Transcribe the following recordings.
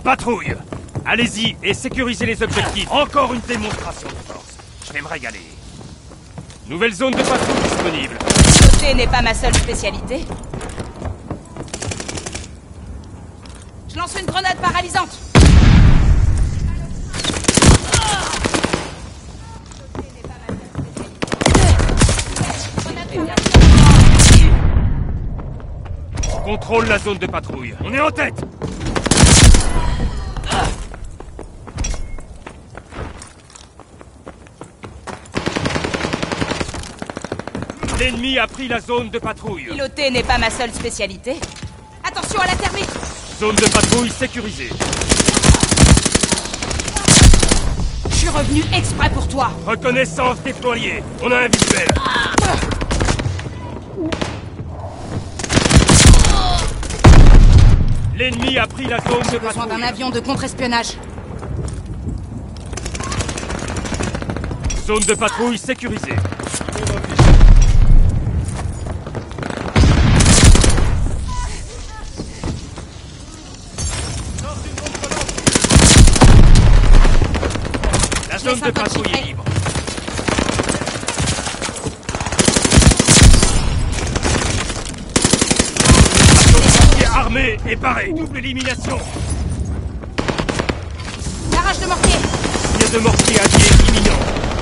Patrouille! Allez-y et sécurisez les objectifs. Encore une démonstration de force. Je vais me régaler. Nouvelle zone de patrouille disponible. Sauter n'est pas ma seule spécialité. Je lance une grenade paralysante. Contrôle la zone de patrouille. On est en tête! L'ennemi a pris la zone de patrouille. Piloter n'est pas ma seule spécialité. Attention à la thermite! Zone de patrouille sécurisée. Je suis revenu exprès pour toi. Reconnaissance déployée. On a un visuel. L'ennemi a pris la zone de J'ai besoin patrouille. d'un avion de contre-espionnage. Zone de patrouille sécurisée. La zone de patrouille est libre. Armé et paré. Double élimination. Barrage de mortier. Tir de mortier allié imminent.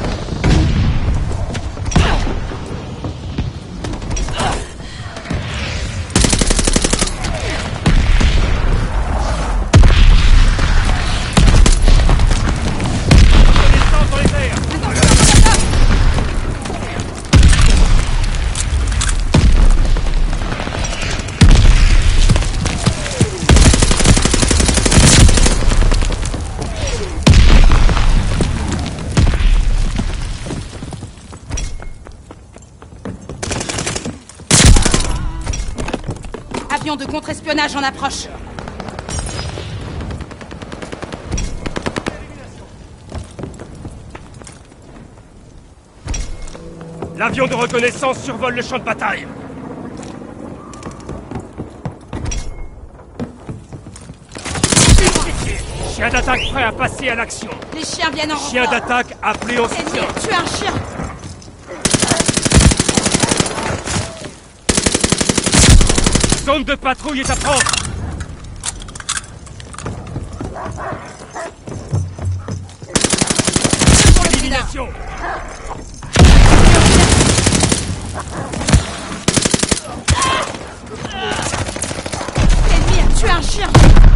Reconnaissance dans les airs. Avion de contre-espionnage en approche. L'avion de reconnaissance survole le champ de bataille. Chien d'attaque prêt à passer à l'action. Les chiens viennent en Chien renfort. d'attaque appelé au Ennemi, soutien. tue un chien. Zone de patrouille est à prendre. Pour le prix d'un. Élimination. L'ennemi a tué un chien.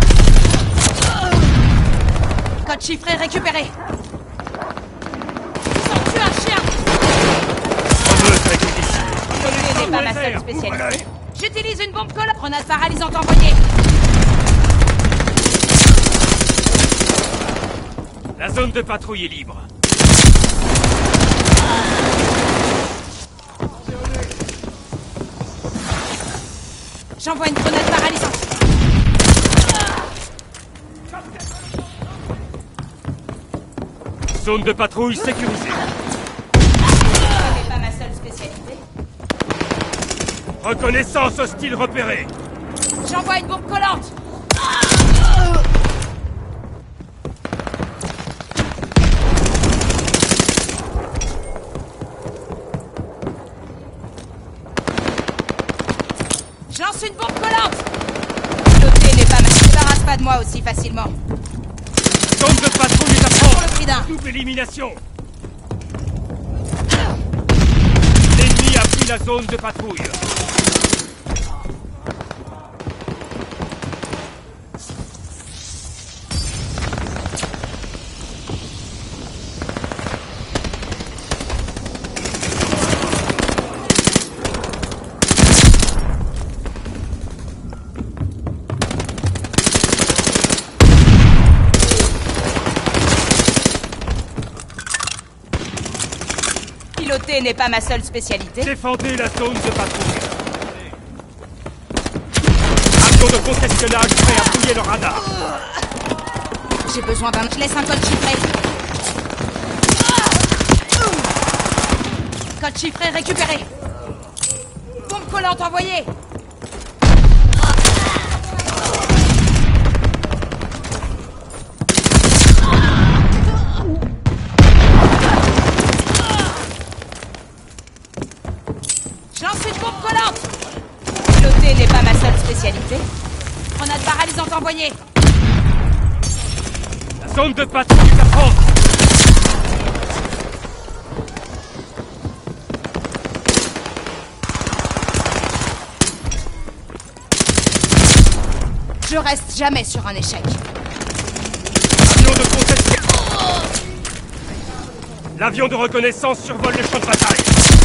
Code chiffré récupéré. Ils ont tué un chien. Fameuse réquisition. Sauter n'est pas ma Dans les seule airs. spécialité. Voilà. J'utilise une bombe collante. Grenade paralysante envoyée. La zone de patrouille est libre. J'envoie une grenade paralysante. Zone de patrouille sécurisée. Ce n'est pas ma seule spécialité. Reconnaissance hostile repérée. J'envoie une bombe collante. Je lance une bombe collante. Piloter n'est pas ma... Je ne débarrasse pas de moi aussi facilement. Zone de patrouille est à Pour prendre. le prix d'un. Double élimination. L'ennemi a pris la zone de patrouille. Piloter n'est pas ma seule spécialité. Défendez la zone de patrouille. Avion de contre-espionnage prêt à fouiller le radar. J'ai besoin d'un... Je laisse un code chiffré. Code chiffré récupéré. Bombe collante envoyée. spécialité. Grenade paralysante envoyée. La zone de patrouille est à prendre. Je reste jamais sur un échec. Avion de conception. L'avion de reconnaissance survole le champ de bataille.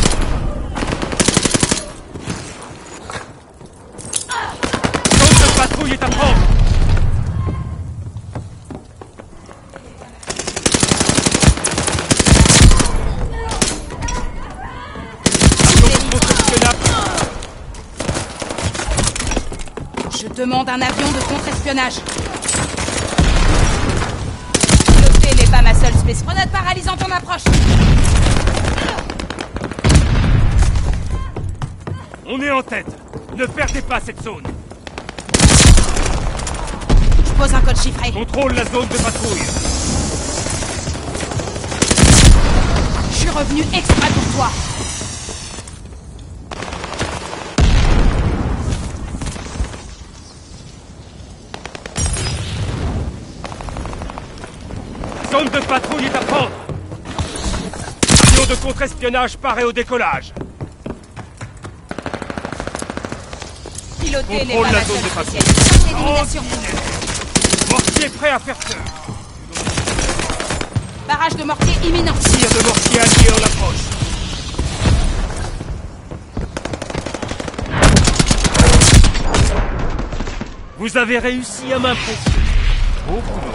Zone de patrouille est à prendre. Avion de contre-espionnage. Je demande un avion de contre-espionnage. Piloter n'est pas ma seule spécialité. Grenade paralysante en approche. On est en tête. Ne perdez pas cette zone. Je pose un code chiffré. Contrôle la zone de patrouille. Je suis revenu exprès pour toi. Zone de patrouille est à prendre. Avion de contre-espionnage paré au décollage. Piloter n'est Contrôle pas la ma zone seule de patrouille. spécialité. Élimination. Mortier prêt à faire feu. Barrage de mortier imminent. Tir de mortier allié en approche. Vous avez réussi à m'impressionner. Beau boulot.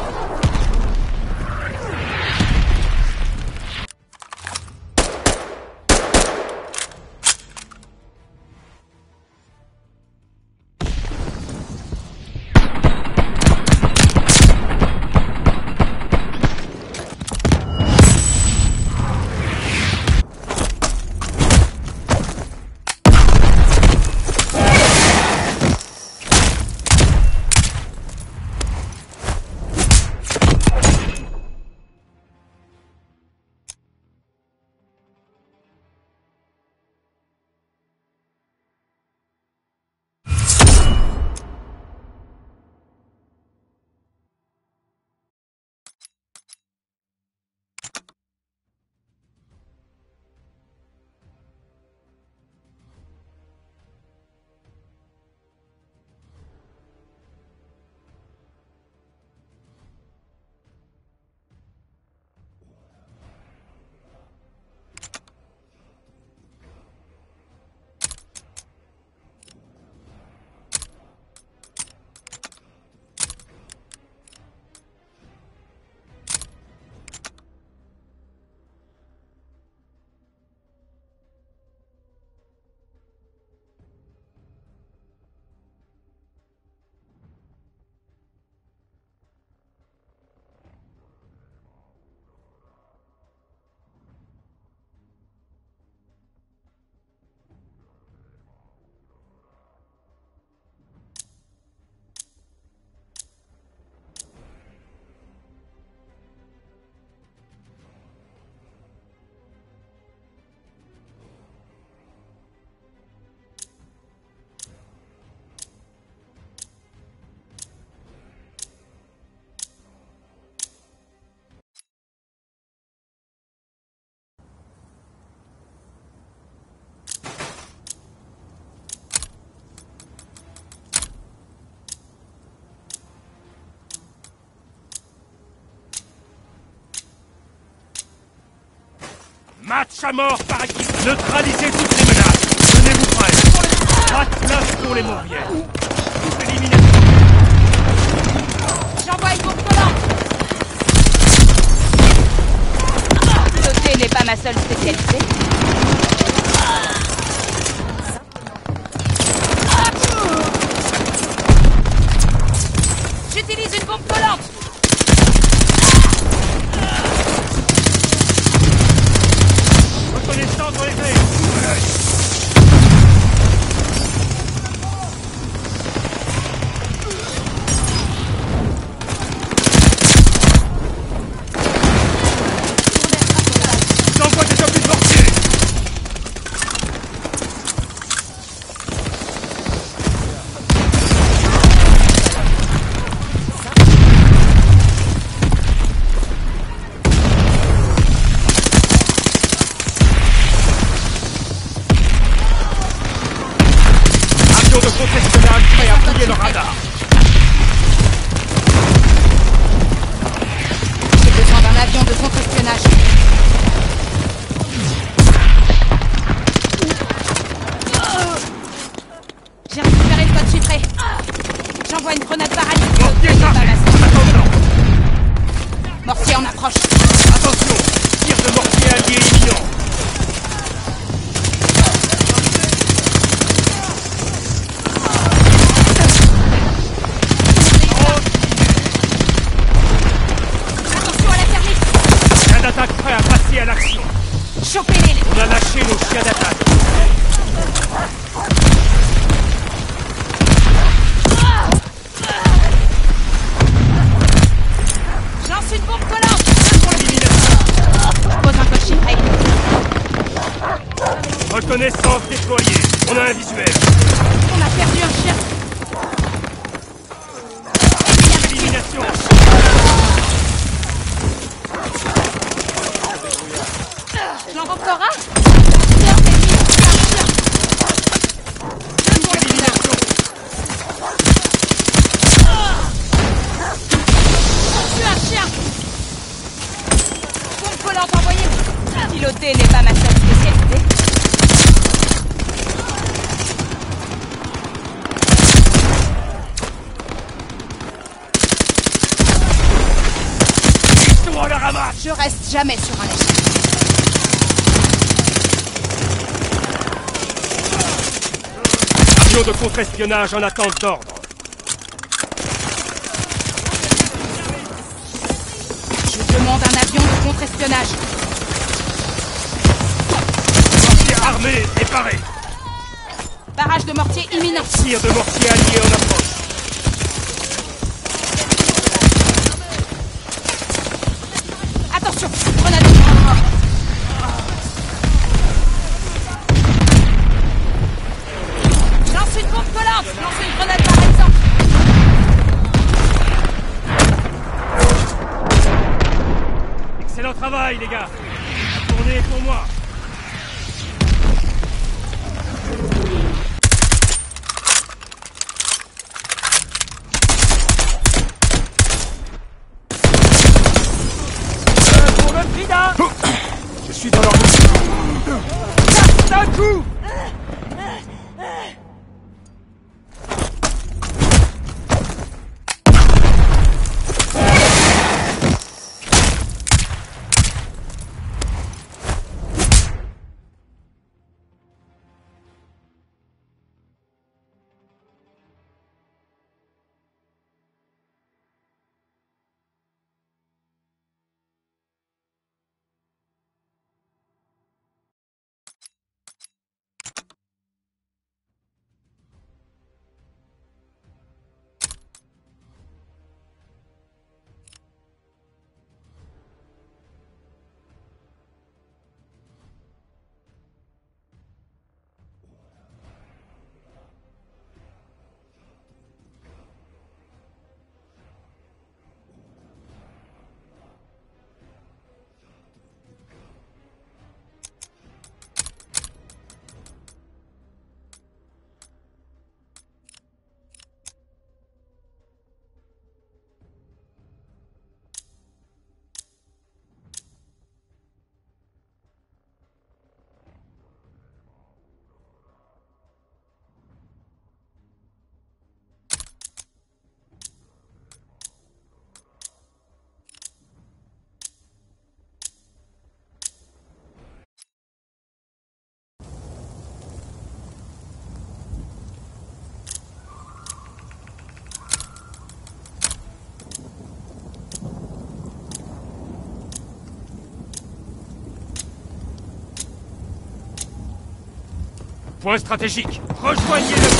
Match à mort par équipe. Neutralisez toutes les menaces. Tenez-vous prêts. Pas de place pour les mauviettes. Élimination. J'envoie une bombe collante. Piloter n'est pas ma seule spécialité. J'utilise une bombe collante. Reconnaissance relevée. J'envoie des obus de mortier. de contre-espionnage prêt à fouiller le radar. J'ai besoin d'un avion de contre-espionnage. J'ai récupéré le code chiffré. J'envoie une grenade paralytique. Mortier chargé. Attendant. Mortier en approche. Attention, tir de mortier allié imminent. Attention à la thermique. Chien d'attaque prêt à passer à l'action. Chopez-les. On a lâché nos chiens d'attaque. Lance une bombe collante. Pour l'élimination. Pose un code chiffré. Reconnaissance déployée. On a un visuel. On a perdu un chien. Élimination. J'en encore un. Élimination. Tue un chien. Bombe collante envoyée. Piloter n'est pas ma seule spécialité. On la ramasse. Je reste jamais sur un échec. Avion de contre-espionnage en attente d'ordre. Je demande un avion de contre-espionnage. Mortier armé et paré. Barrage de mortier imminent. Tir de mortier allié en approche. Attention, grenade. Lance une bombe collante. Lance une grenade par exemple. Excellent travail, les gars. La tournée est pour moi. Pour le Frida. Je suis dans leur d'un coup. Point stratégique. Rejoignez le...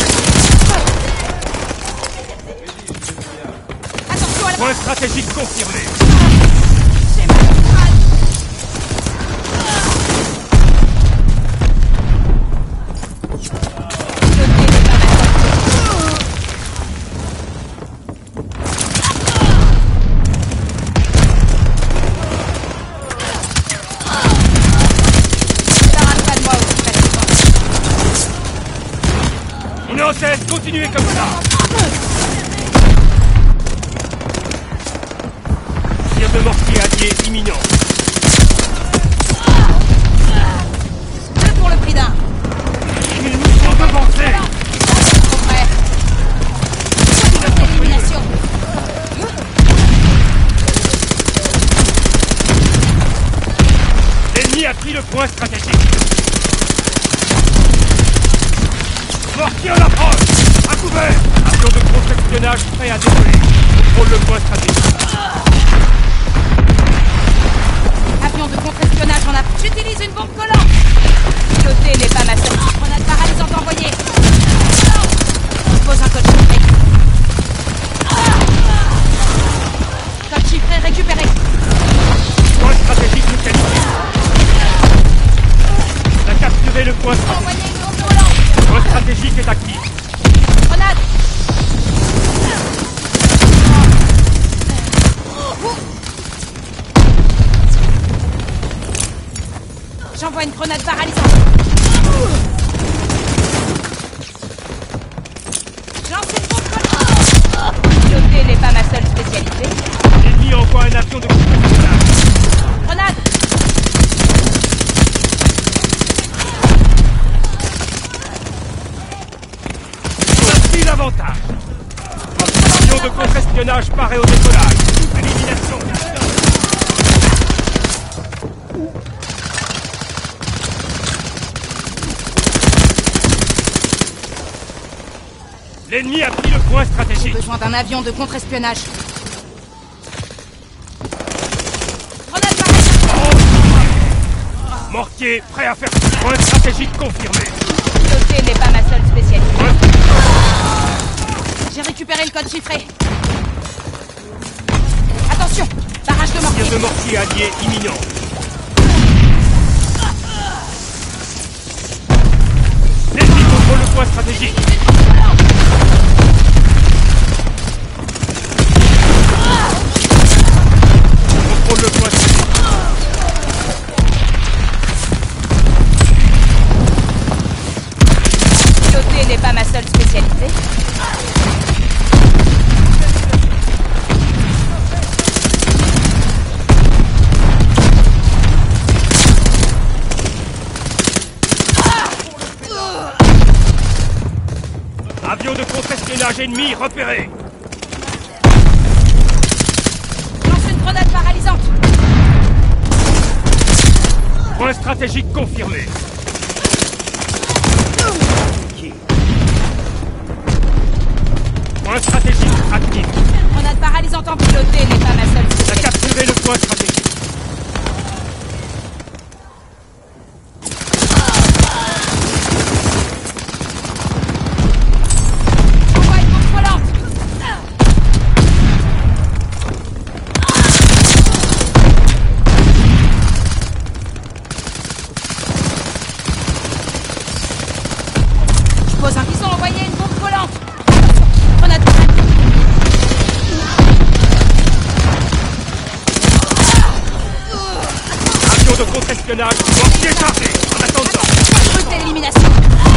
Attention à la... Point stratégique confirmé. J'ai mal au crâne. Piloter n'est pas ma On est en tête, continuez comme ça. Tir de mortier allié imminent. Deux pour le prix d'un. Ils nous sont devancés. Trop près. Élimination. L'ennemi a pris le point stratégique. Mortier en approche. À couvert. Avion de contre-espionnage prêt à décoller. Contrôle le point stratégique. Avion de contre-espionnage en approche. J'utilise une bombe collante. Piloter n'est pas ma seule. Grenade paralysante envoyée. Je pose un code chiffré. Code chiffré récupéré. Point stratégique localisé. On a capturé le point stratégique. Envoyez une bombe volante. Le point stratégique est actif. Grenade. J'envoie une grenade paralysante. Lance une bombe collante. Piloter n'est pas ma seule spécialité. L'ennemi envoie un avion de contre-espionnage. Grenade. On a pris l'avantage. Avion de contre-espionnage paraît au décollage. Élimination. L'ennemi a pris le point stratégique. Besoin d'un avion de contre-espionnage. Grenade paralysante. Mortier, prêt à faire point stratégique confirmé. Piloter n'est pas ma seule spécialité. Point J'ai récupéré le code chiffré. Attention, barrage de mortier. tir de mortier allié imminent. L'ennemi contrôle le point stratégique. Contrôle le point stratégique. Piloter n'est pas ma seule spécialité. Avion de contre-espionnage ennemi repéré. Lance une grenade paralysante. Point stratégique confirmé. Point stratégique actif. Grenade paralysante en piloter n'est pas ma seule On a spécialité. capturé le point stratégique. Envoie une bombe volante. Je pose un ils ont envoyé une bombe volante. Grenade paralysante. Avion de contre-espionnage. Mortier chargé. En attendant. Brute d'élimination.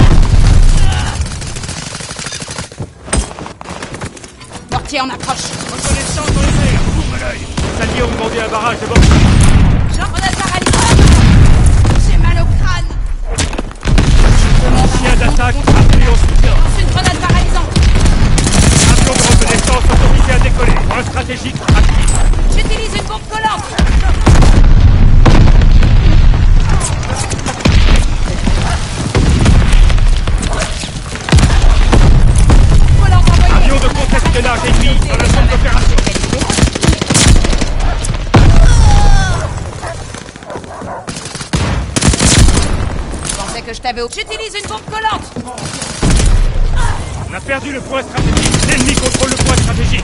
Mortier en approche. Reconnaissance dans les airs. Ouvre l'œil. Les alliés ont demandé un barrage de mortier. Jean grenade paralysante. J'ai mal au crâne. Chien d'attaque appelé en soutien. Lance une grenade paralysante. Avion de reconnaissance autorisé à décoller. Point stratégique actif. J'utilise une bombe collante. Volante envoyée. Avion de contre-espionnage ennemi dans la zone d'opération. Je pensais que je t'avais... J'utilise une bombe collante. On a perdu le point stratégique. L'ennemi contrôle le point stratégique.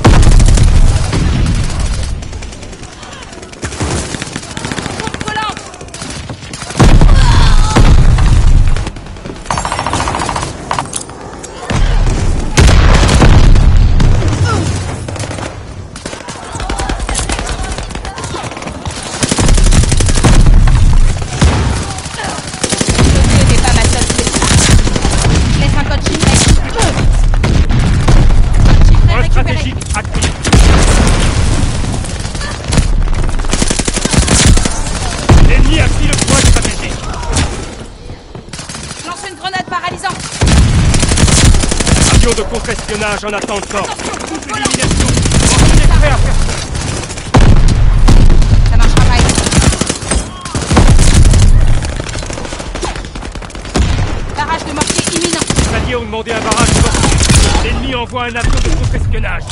Bombe collante. Piloter n'est pas ma seule spécialité. Laisse un code chiffré. Avion de contre-espionnage en attente d'ordre. Attention, volant. Élimination. On est prêt à faire Ça marchera pas ici. Barrage de mortier imminent. Les alliés ont demandé un barrage de mortier. L'ennemi envoie un avion de contre-espionnage.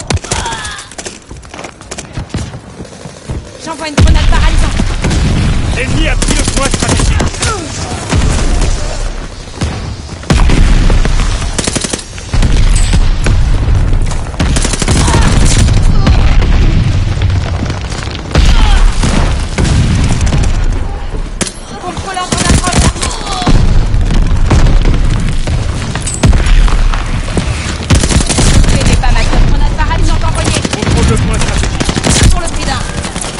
J'envoie une grenade paralysante. L'ennemi a pris le point stratégique. Contrôlant en approche. Ce n'est pas ma seule grenade paralysante envoyée. Contrôle le point stratégique. Deux pour le prix d'un.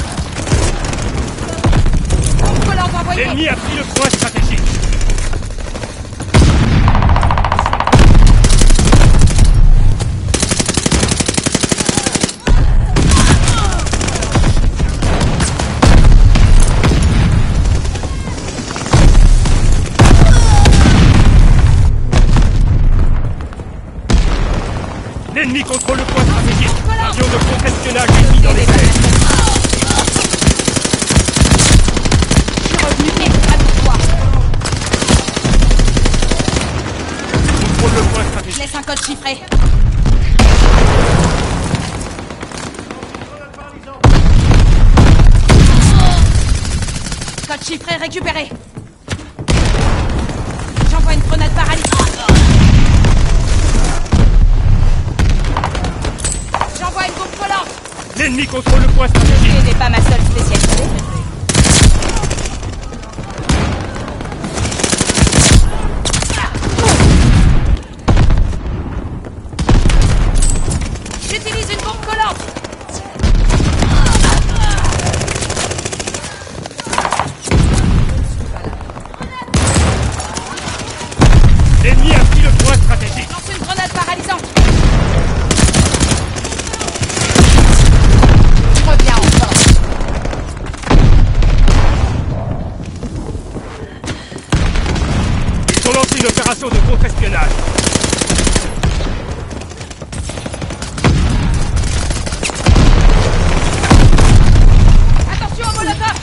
Contrôlant envoyée. L'ennemi a pris le point stratégique. L'ennemi contrôle le point stratégique. Avion de contre-espionnage ennemi dans les airs. Je suis revenu extra de toi. Contrôle le point Je stratégique. laisse un code chiffré. Code chiffré récupéré. J'envoie une grenade paralysante. J'envoie une bombe volante. L'ennemi contrôle le point stratégique. Ce n'est pas ma seule spécialité. J'utilise une bombe collante. L'ennemi a pris le point stratégique. Lance une grenade paralysante. Je reviens en force. Ils ont lancé une opération de contre-espionnage. Attention au molotov.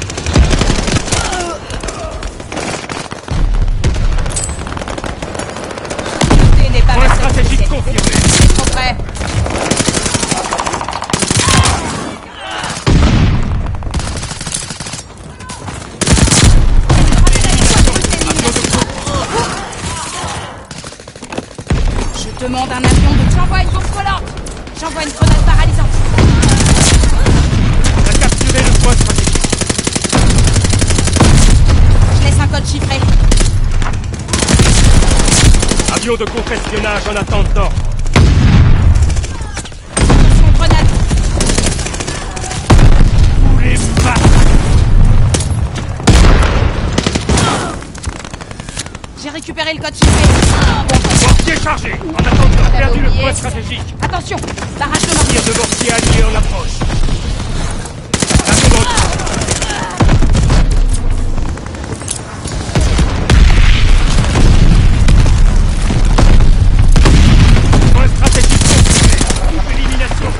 Ce n'est pas Point ma seule stratégique spécialité. confirmé. C'est trop près. Je demande un avion de... J'envoie une bombe volante. J'envoie une grenade paralysante. On a capturé le point stratégique. Je laisse un code chiffré. Avion de contre-espionnage en attente d'ordre. Attention, grenade. Tous les bastards. J'ai récupéré le code chiffré. Mortier chargé. En attente d'ordre. Perdu le point stratégique. Attention, barrage de mortier. Tir de mortier allié en approche. Avion dans le... Point stratégique confirmé. Double élimination.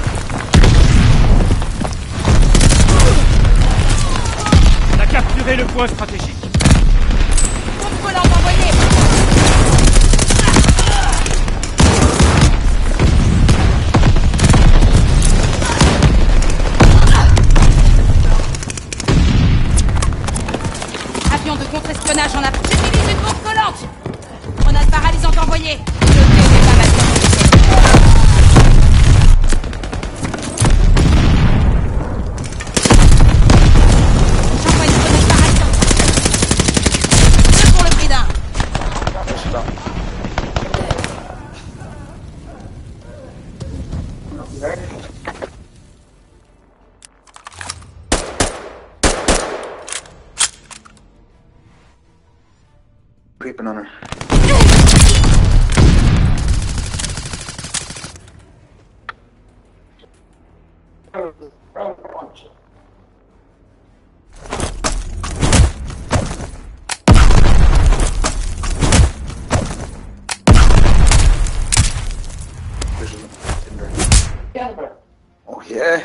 On a capturé le point stratégique. Bombe volante envoyée. Avion de contre-espionnage en approche. J'utilise une bombe collante. Grenade paralysante envoyée. Le T n'est pas ma seule. J'envoie une grenade paralysante. Deux pour le prix d'un. Creeping on her. Yeah.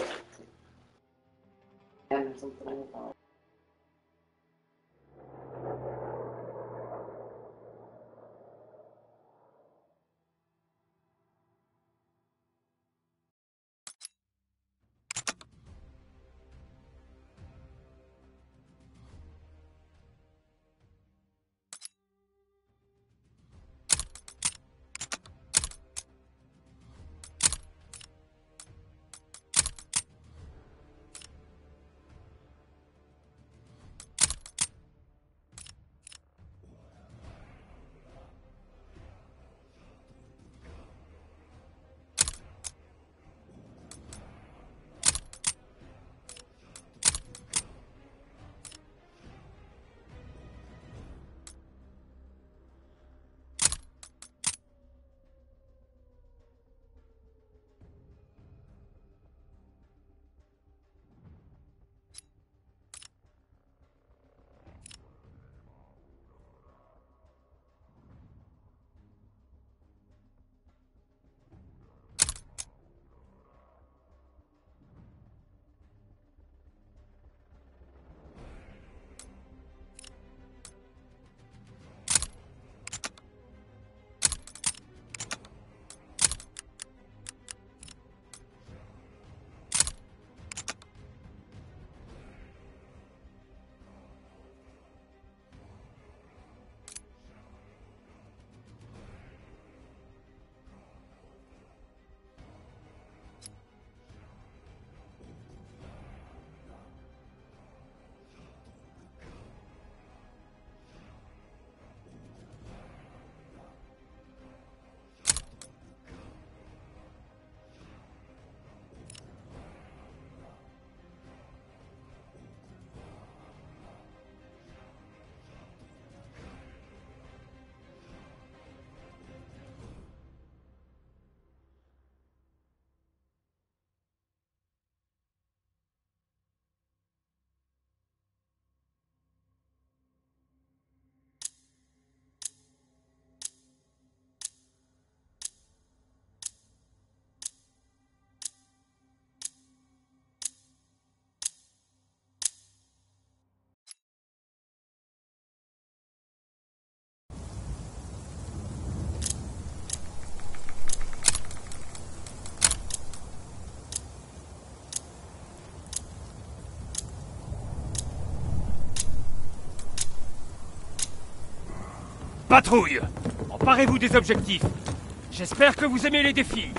Patrouille! Emparez-vous des objectifs. J'espère que vous aimez les défis.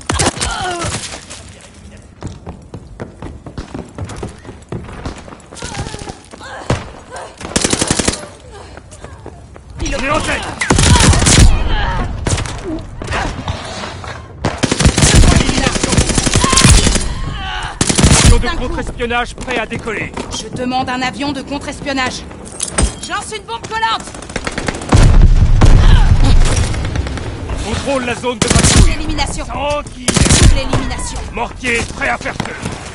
Il est en tête! Avion de contre-espionnage prêt à décoller. Je demande un avion de contre-espionnage. Lance une bombe collante! Contrôle la zone de patrouille. L'élimination. Tranquille. L'élimination. Mortier prêt à faire feu.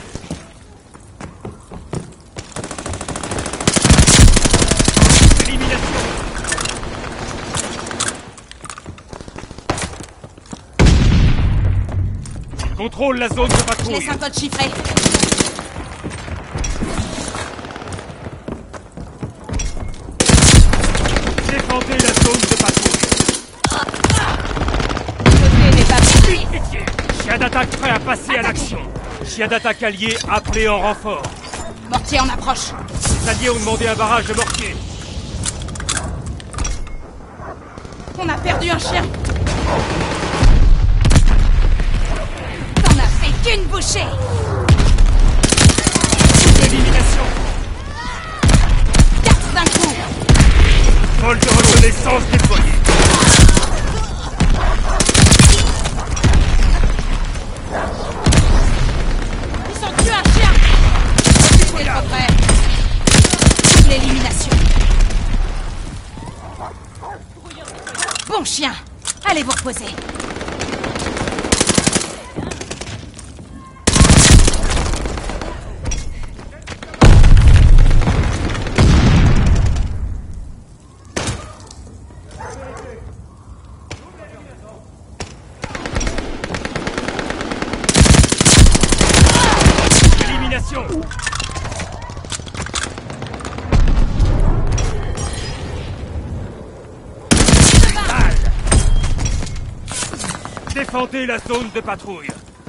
Élimination. Contrôle la zone de Je patrouille. laisse un code chiffré. Défendez la zone de patrouille. Côté n'est pas pris. Chien d'attaque prêt à passer à l'action. Chien d'attaque allié appelé en renfort. Mortier en approche. Les alliés ont demandé un barrage de mortier. On a perdu un chien. T'en as fait qu'une bouchée. Élimination. 4 d'un coup. Vol de reconnaissance déployé. Ils ont tué un chien. C'est trop près. L'élimination. Bon chien. Allez vous reposer. Défendez la zone de patrouille.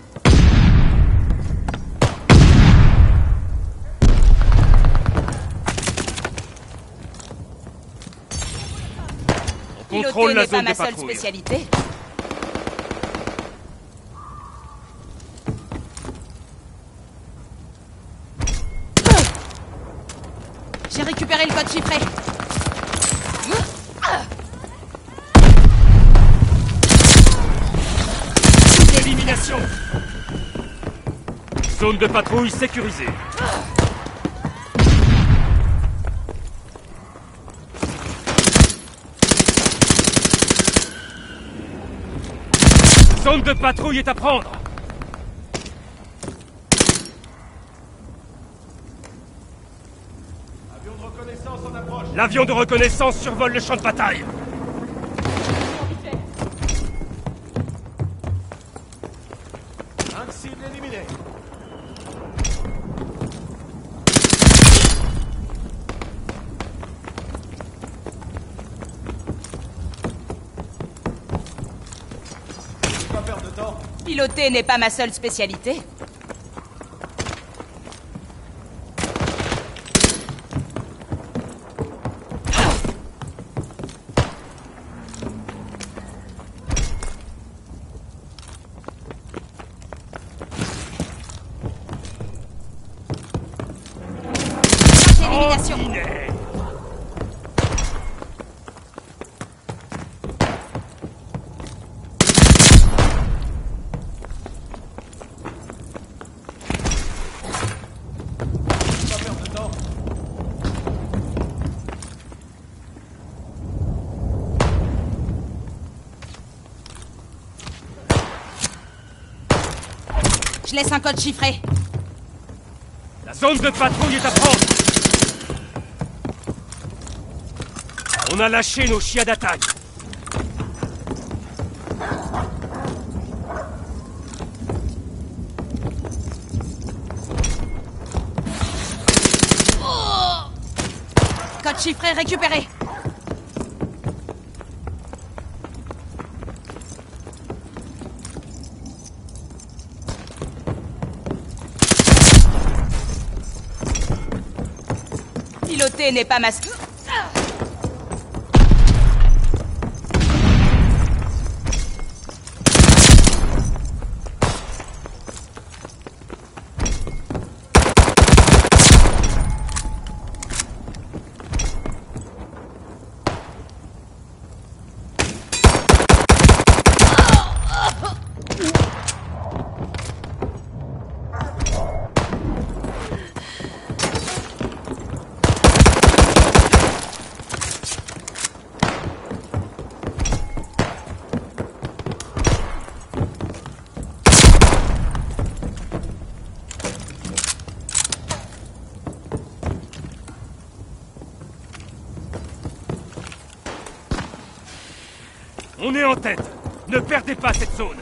On contrôle Piloter la n'est pas zone ma de seule patrouille. spécialité. J'ai récupéré le code chiffré. Élimination. Zone de patrouille sécurisée. Zone de patrouille est à prendre. Avion de reconnaissance en approche. L'avion de reconnaissance survole le champ de bataille. Un cible éliminé. Pas perdre de temps. Piloter n'est pas ma seule spécialité. Élimination. Ordinaire. Pas perdre de temps. Je laisse un code chiffré. La zone de patrouille est à prendre. On a lâché nos chiens d'attaque. Code chiffré récupéré. Piloter n'est pas ma... On est en tête. Ne perdez pas cette zone.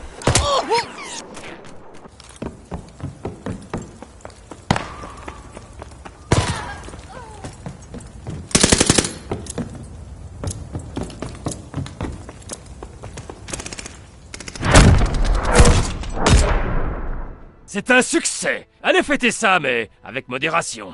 C'est un succès. Allez fêter ça, mais avec modération.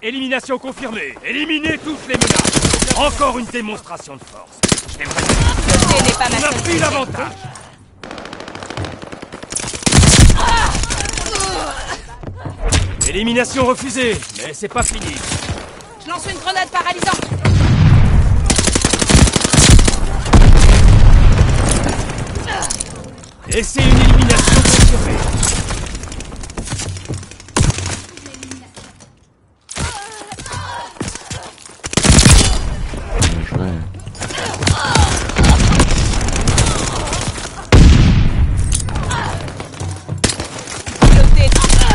Élimination confirmée. Éliminez tous les menaces. Encore une démonstration de force. J'aimerais... Piloter n'est pas ma On a seule pris l'avantage. Élimination refusée, mais c'est pas fini. Je lance une grenade paralysante. Et c'est une élimination confirmée. Piloter.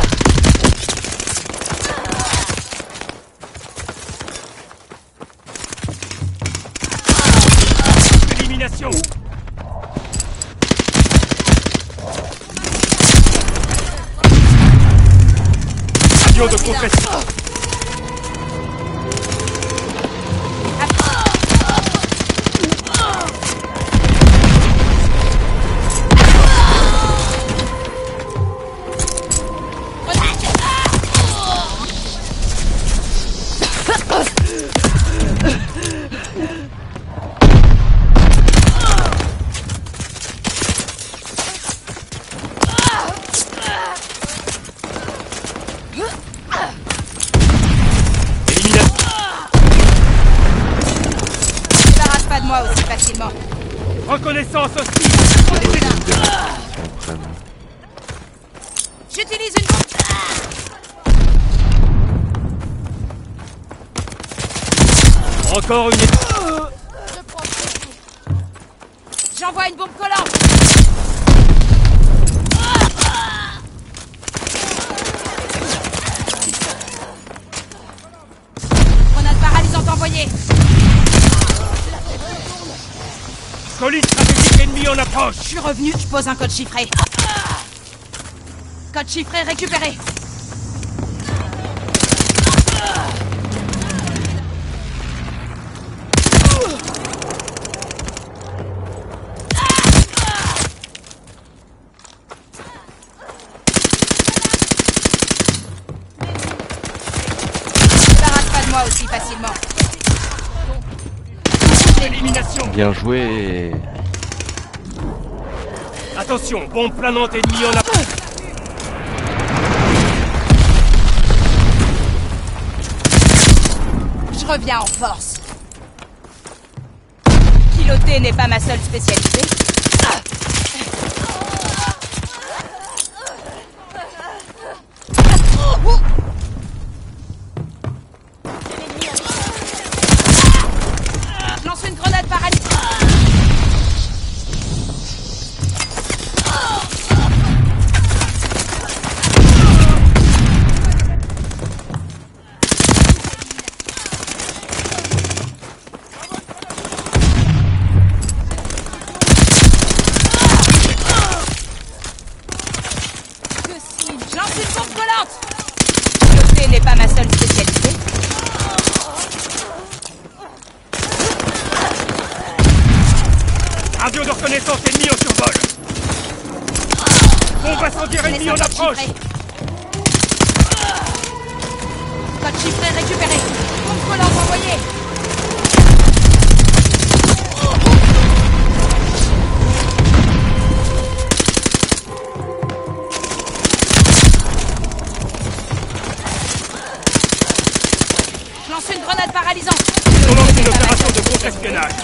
Élimination. Avion de compression. Débarrasse pas de moi aussi facilement. Reconnaissance hostile. J'utilise une bombe. Encore une... J'envoie une bombe collante. Grenade paralysante envoyée. Colis stratégique ennemi en approche. Je suis revenu, je pose un code chiffré. Code chiffré récupéré. Débarrasse pas de moi aussi facilement. Élimination. Bien joué. Attention, bombe planante ennemie en approche. Je reviens en force. Piloter n'est pas ma seule spécialité. Je lance une grenade paralysante. Je lance une bombe collante. Piloter n'est pas ma seule spécialité. Radio de reconnaissance ennemi au survol. Bombe incendiaire ennemi en approche. Code chiffré récupéré. Bombe collante envoyée. Je lance une grenade paralysante. On lance une opération de contre-espionnage.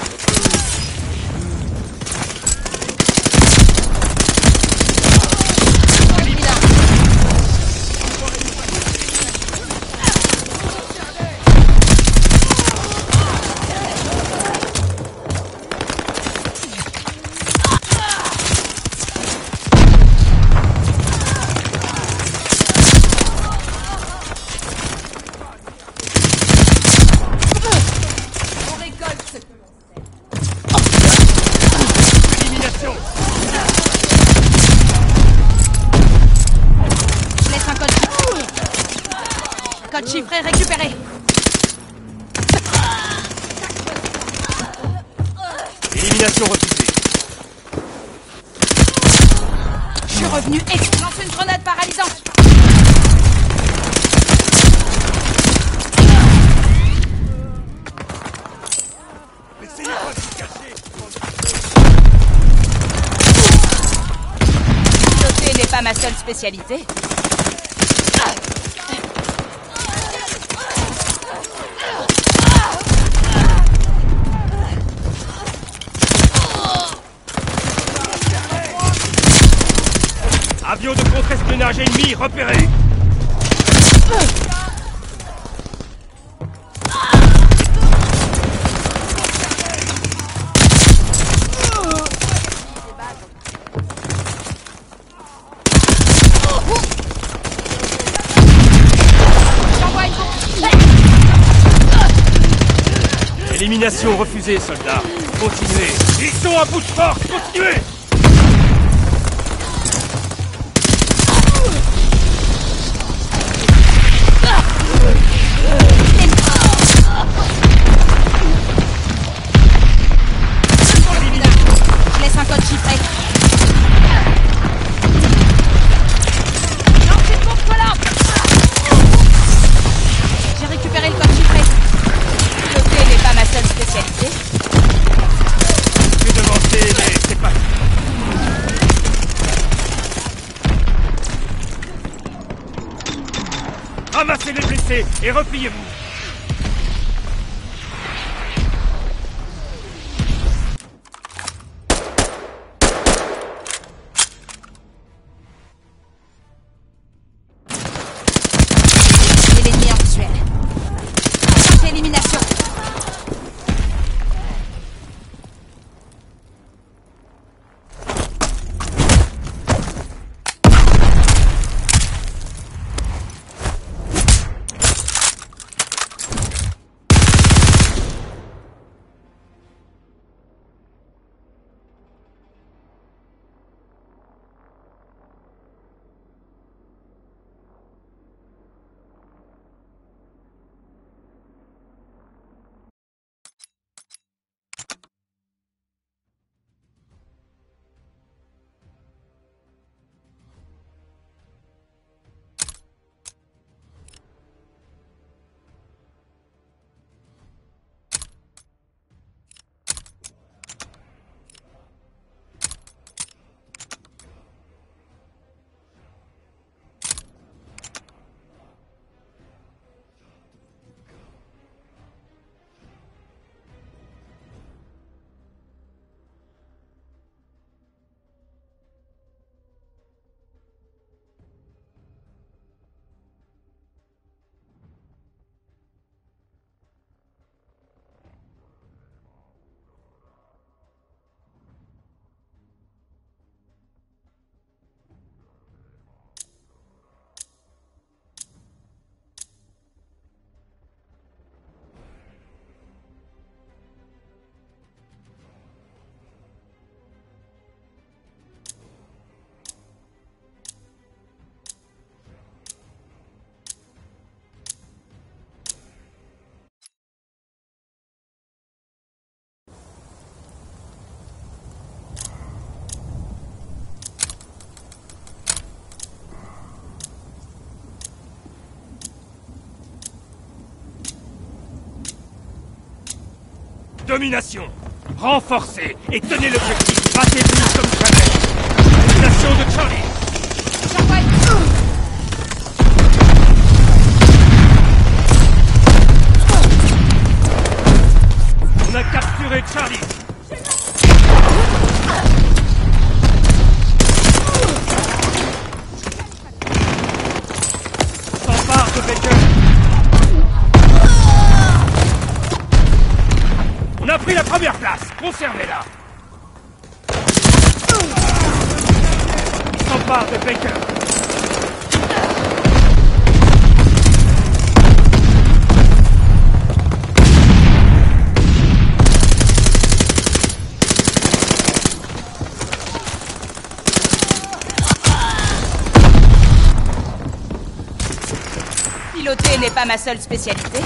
On récolte. Élimination. Je laisse un code chiffré. Code chiffré récupéré. Élimination refusée. Je suis revenu et je lance une grenade paralysante. seule spécialité. Avion de contre-espionnage ennemi repéré. Élimination refusée, soldats. Continuez. Ils sont à bout de force. Continuez. Je laisse un code chiffré. Lancez une bombe collante. J'ai récupéré le code chiffré. Piloter n'est pas ma seule spécialité. J'ai devancé, mais c'est pas... Ramassez les blessés et repliez-vous. J'ai l'ennemi en visuel. C'est élimination. Domination. Renforcez et tenez l'objectif. Battez-vous comme jamais. Domination de Charlie. J'envoie une... On a capturé Charlie. S'empare de Baker. On a pris la première place. Conservez-la. S'empare de Baker. Piloter n'est pas ma seule spécialité.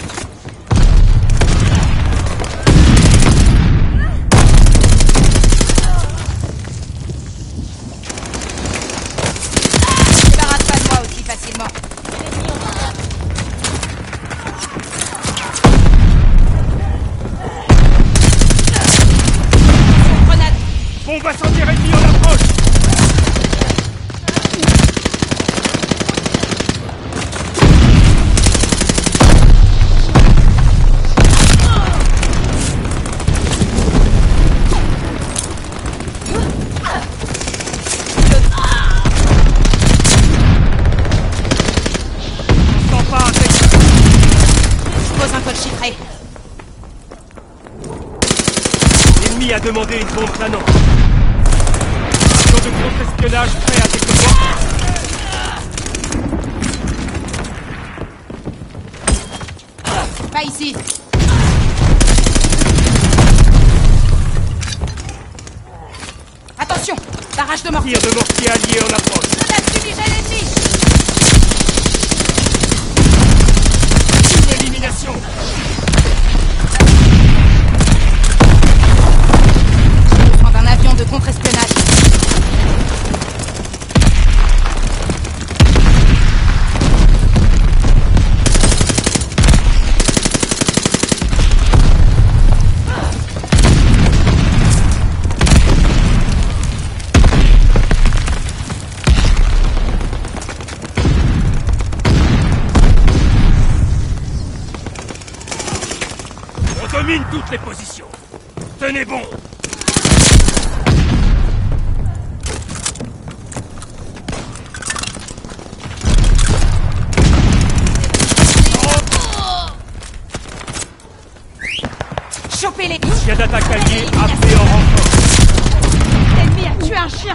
Débarrasse pas de moi aussi facilement. Grenade. Bombe incendiaire ennemie en approche. chiffrée. L'ennemi a demandé une bombe planante. Avion de contre-espionnage prêt à déploiement. Pas ici. Attention, barrage de mortier. Tir de mortier allié en approche. Grenade fumigène ennemie. Une élimination. J'ai besoin d'un avion de contre-espionnage. On domine toutes les positions. Tenez bon. Chopez-les. Chien d'attaque allié appelé en renfort. L'ennemi a tué un chien.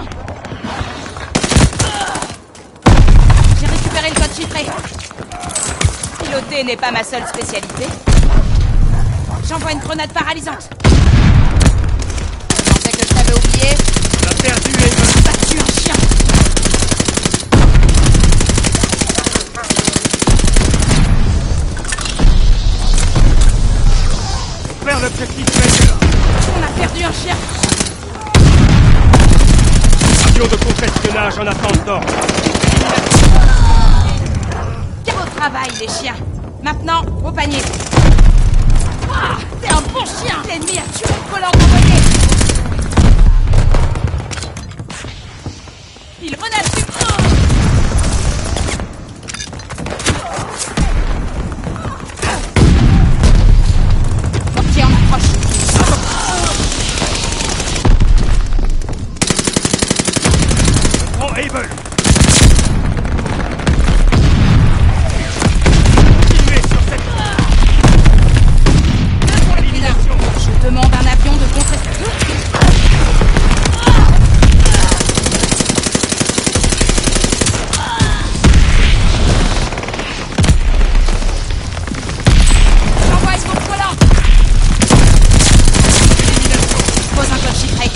J'ai récupéré le code chiffré. Piloter n'est pas ma seule spécialité. J'envoie une grenade paralysante. Je pensais que je t'avais oublié. On a perdu les T'as tué un chien. On perd l'objectif majeur. On a perdu un chien. Avion de contre-espionnage en attente d'ordre. Beau travail, les chiens. Maintenant, au panier. Ah, t'es un bon chien. L'ennemi a tué le collant envoyé. Il renage du... Mortier en approche. Prends Able. Continuez sur cette... Élimination. Je demande un avion de contre-espionnage. J'envoie escorte volant. Pose un code chiffré.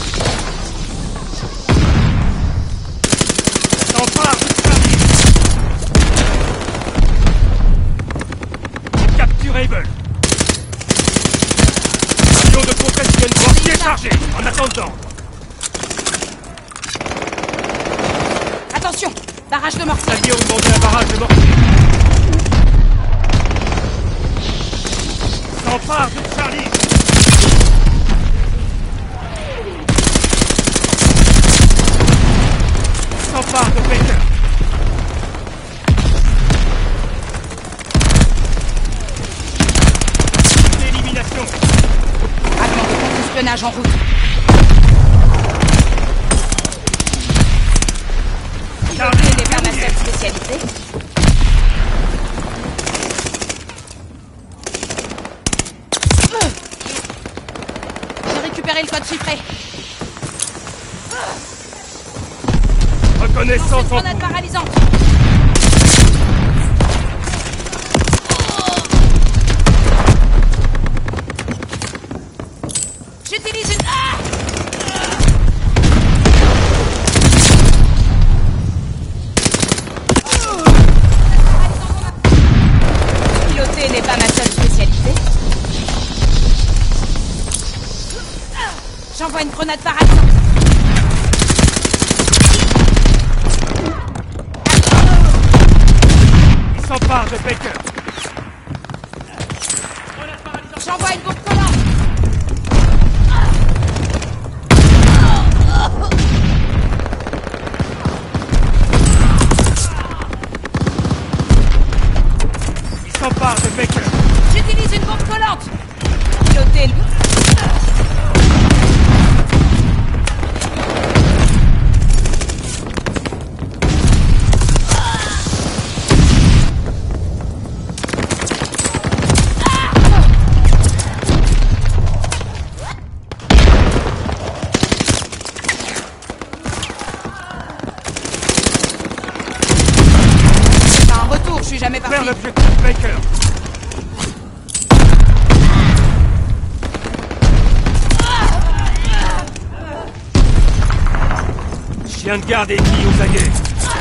S'empare du service. Capture Able. Avion de contre-espionnage mortier chargé. En attendant. Attention, barrage de mortier. Alliés ont demandé un barrage de mortier. S'empare de Charlie. S'empare de Baker. Une élimination. Avion de contre-espionnage en route. Charlie Piloter n'est pas ma seule spécialité. J'ai récupéré le code chiffré. Reconnaissance en Grenade paralysante. J'utilise une... Ah! Piloter n'est pas ma seule spécialité. J'envoie une grenade paralysante. Il s'empare de Baker. J'envoie une bombe collante. Il s'empare de Baker. J'utilise une bombe collante. Piloter... Vers l'objectif Baker. Chien de garde ennemi aux aguets.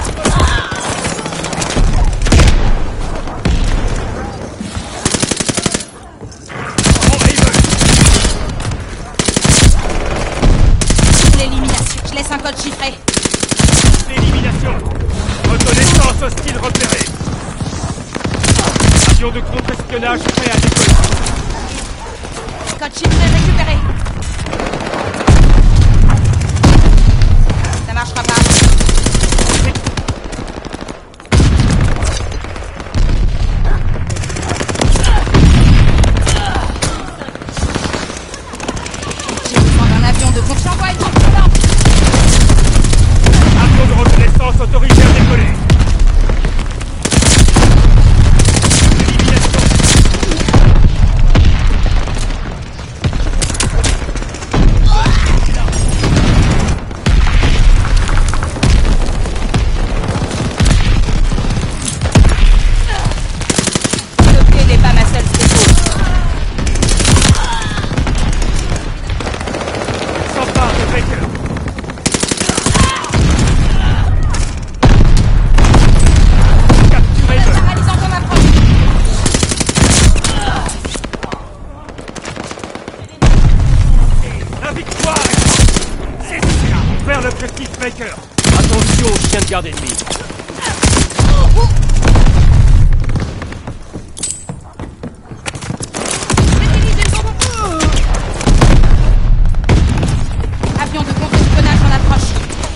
L'élimination. Je laisse un code chiffré. L'élimination. Reconnaissance hostile repérée. Avion de contre-espionnage prêt à décoller. Code chiffré récupéré. Ça marchera pas. J'ai besoin d'un avion de contre. J'envoie une confidence. Avion de reconnaissance autorisé à décoller. Élimination. Piloter n'est pas ma seule spécialité. S'empare de Baker. Capturez-le. Paralysant en approche. La victoire est... C'est cela. Vers l'objectif Baker. Attention aux chiens de garde ennemis. Utilisez le bonbon. Avion de contre-espionnage en approche.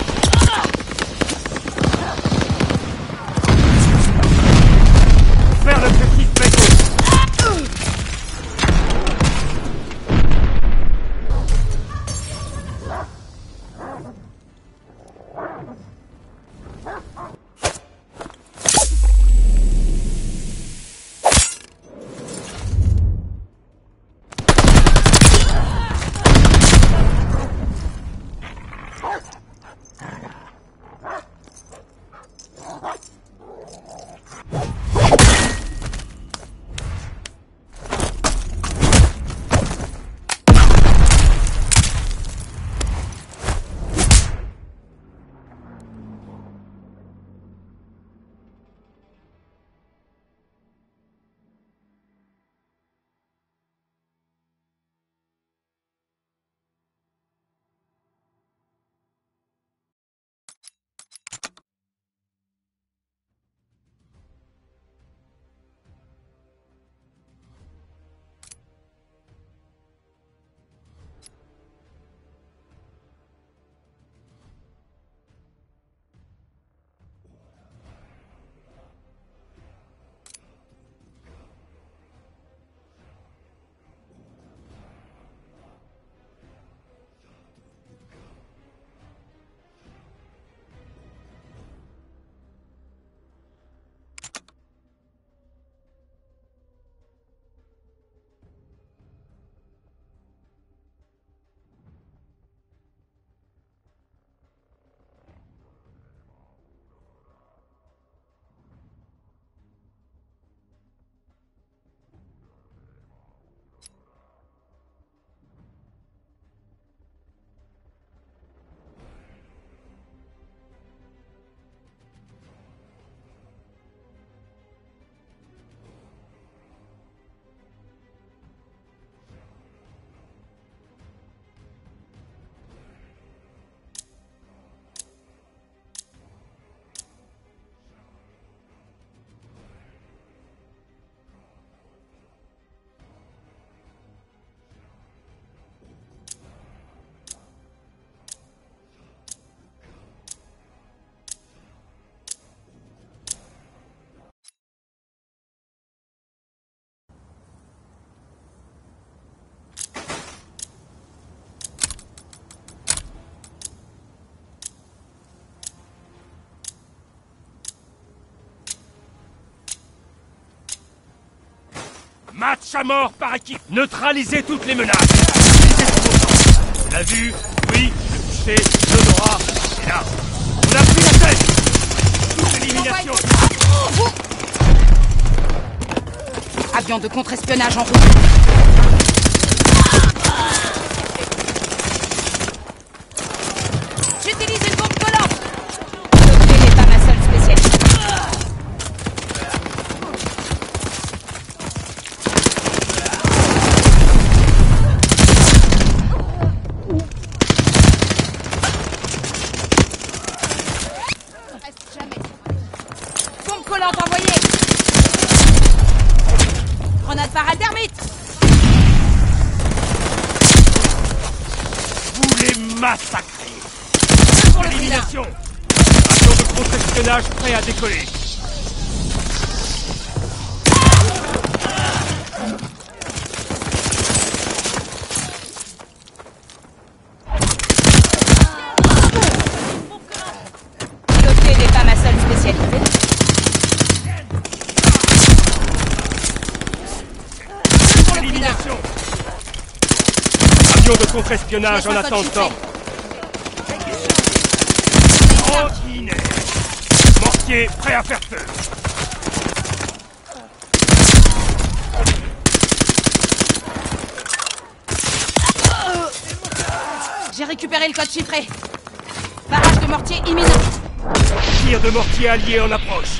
Vers l'objectif Baker. Match à mort par équipe. Neutralisez toutes les menaces. Utilisez tout votre temps. La vue, oui, le toucher, l'odorat, et là. On a pris la tête. Toute élimination. Avion de contre-espionnage en route. J'utilise une bombe collante. Piloter n'est pas ma seule spécialité. Reste jamais. Bombe collante envoyée. Grenade parade thermite. Vous les massacrez. Pour le vilain. Élimination. Avion de contre-espionnage prêt à décoller. Piloter n'est pas ma seule spécialité. Pour le vilain. Élimination. Avion de contre-espionnage en Laisse un code attendant. Sanguinaire. Mortier prêt à faire feu. J'ai récupéré le code chiffré. Barrage de mortier imminent. Tir de mortier allié en approche.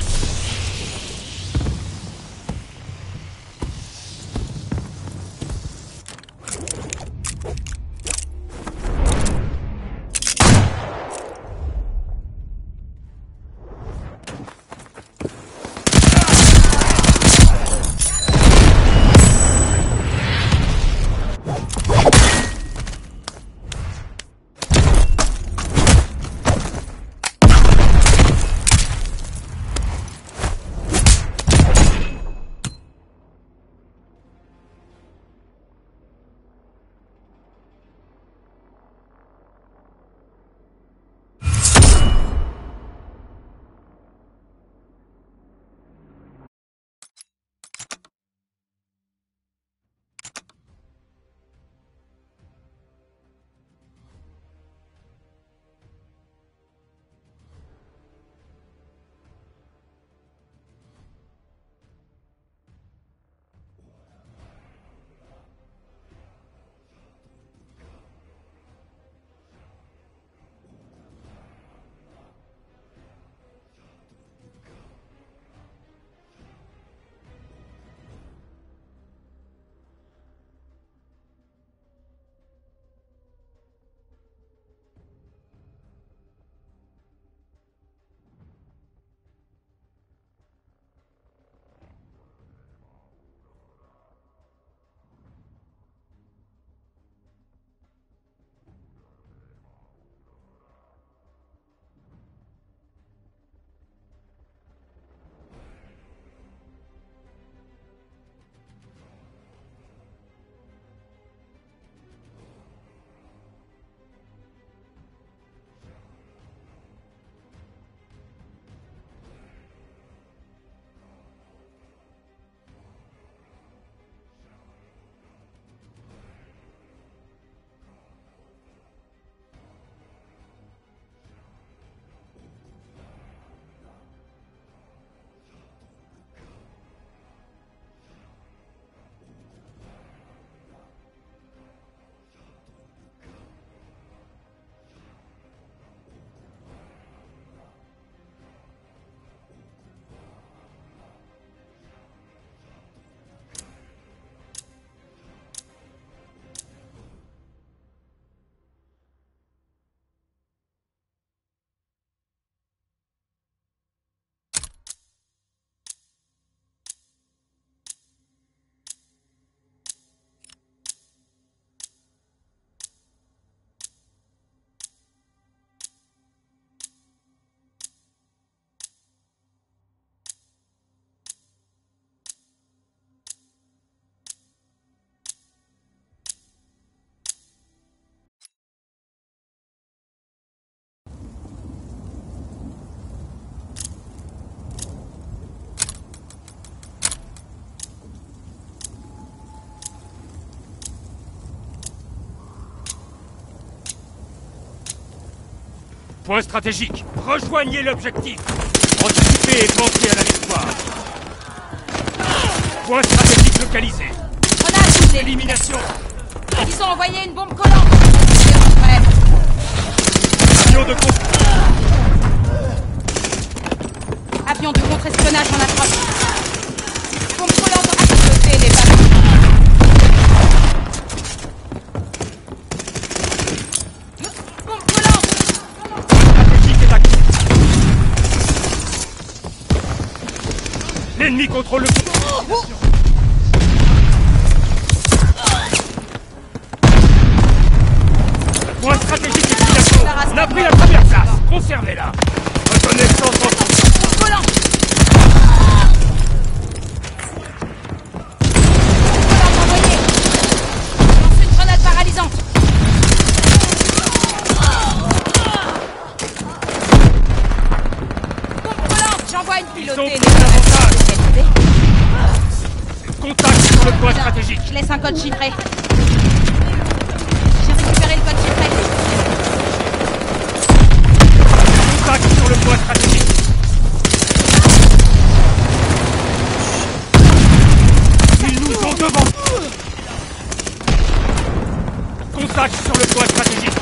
Point stratégique. Rejoignez l'objectif. Anticipez et pensez à la victoire. Point stratégique localisé. Grenade doublée. Élimination. Ils ont envoyé une bombe collante. Ouais. Avion de contre... Avion de contre-espionnage en approche. Bombe collante à piloter n'est pas... Bombe collante. Stratégique est actif. L'ennemi contrôle le... Point stratégique d'élimination. On a pris la première place. Conservez-la. Reconnaissance en... Bombe collante. Bombe envoyée. Lance une grenade paralysante. Bombe collante. J'envoie une pilotée Ils ont n'est pris pas ma l'avantage. spécialité. Contact sur le point stratégique. Je laisse un code chiffré. J'ai récupéré le code chiffré. Contact sur le point stratégique. Ils nous ont devant. Contact sur le point stratégique.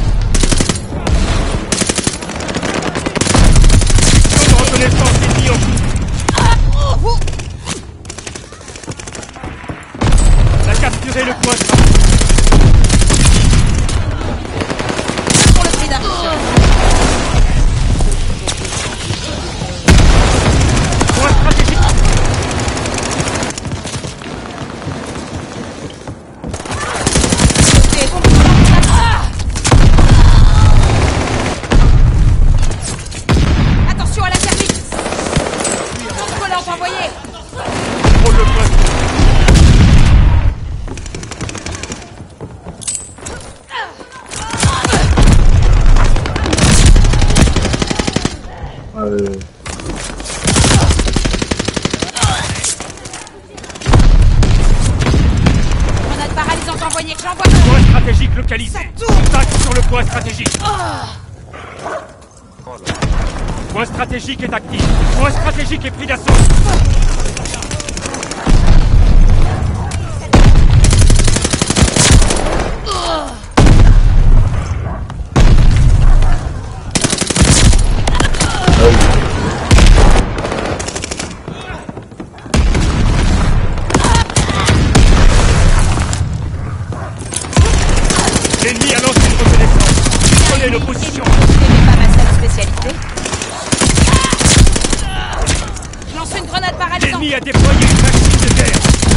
Mission de reconnaissance ennemie en cours. On a capturé le point stratégique. Pour le prix d'un. Point stratégique. C'est bon, attention à la service. Bombe collante envoyée. Contrôle le point. Grenade paralysante envoyée. J'envoie. Point stratégique localisé. Contact sur le point stratégique. Point stratégique est actif. Point stratégique est pris d'assaut. L'ennemi a lancé une reconnaissance. Prenez nos positions. Ce n'est pas ma seule spécialité. Je lance une grenade paralysante. L'ennemi a déployé une machine de guerre.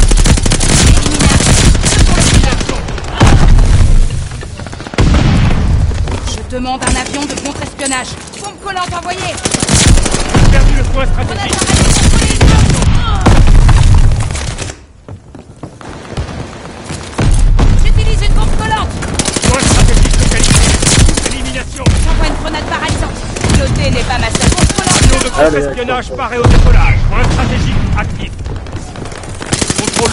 Je demande un avion de contre-espionnage. Bombe collante envoyée. Perdu le point Grenade stratégique. paralysante. J'utilise une bombe collante. Point stratégique localisé. Élimination. J'envoie une grenade paralysante. Piloter n'est pas ma seule bombe Avion de collante. contre-espionnage paré au décollage. Point stratégique actif. Contrôle.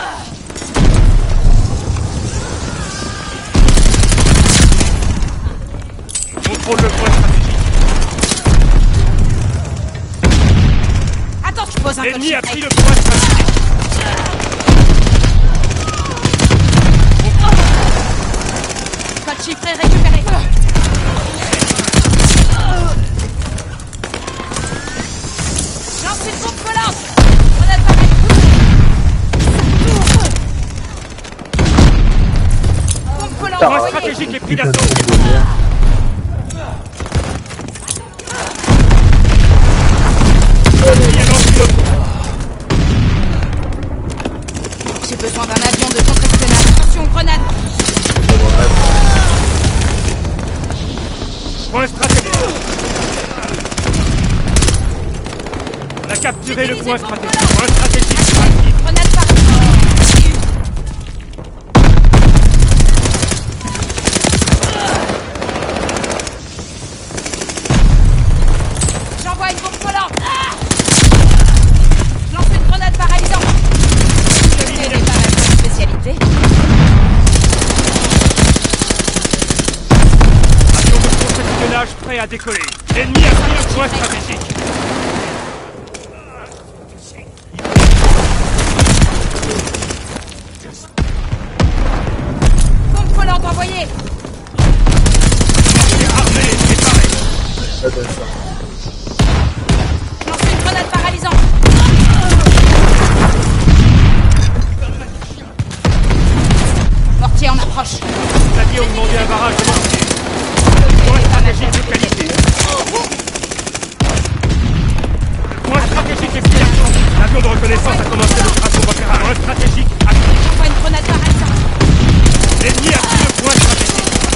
Contrôle le point stratégique. Attends, je pose un code L'ennemi a chiffré. pris le point stratégique. Code chiffré récupéré. Lance une bombe collante. Grenade paralysante. Bombe collante Point envoyée. stratégique est pris d'assaut. L'ennemi a lancé le J'ai besoin d'un avion de contre-espionnage. Attention, grenade. point stratégique. On a capturé le point stratégique. Point stratégique actif. Grenade paralysante. J'envoie une bombe collante. Je lance une grenade paralysante. Ce n'est pas ma seule spécialité. Avion de contre-espionnage prêt à décoller. L'ennemi a pris le point stratégique. Tirez! Armé et paré. Lance une grenade paralysante! Mortier en approche! Les alliés ont demandé un barrage de mortier. Point stratégique de qualité. Point stratégique efficace. L'avion de reconnaissance a commencé l'opération repérage. Point stratégique actif. J'envoie une grenade paralysante! L'ennemi a pris le point stratégique.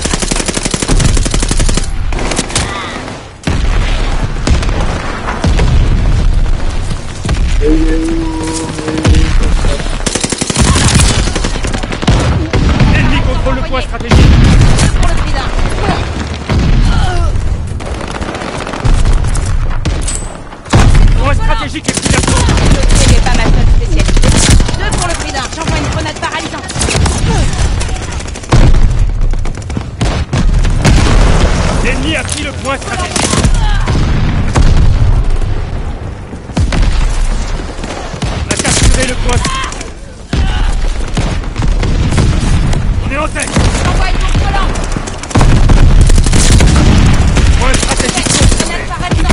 L'ennemi contrôle le point stratégique. Pour le trident! Point stratégique efficace. Piloter n'est pas ma seule spécialité. 2 pour le trident. J'envoie une grenade paralysante! L'ennemi a pris le point stratégique. On a capturé le point. On est en tête. J'envoie une bombe volante! Point stratégique confirmé. Grenade paralysante!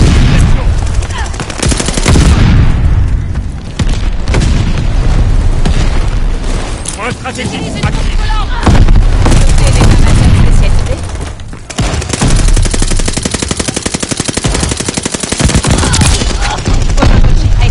Point stratégique Utilise une bombe actif. volante! Piloter n'est pas ma seule spécialité. Protocole chiffré.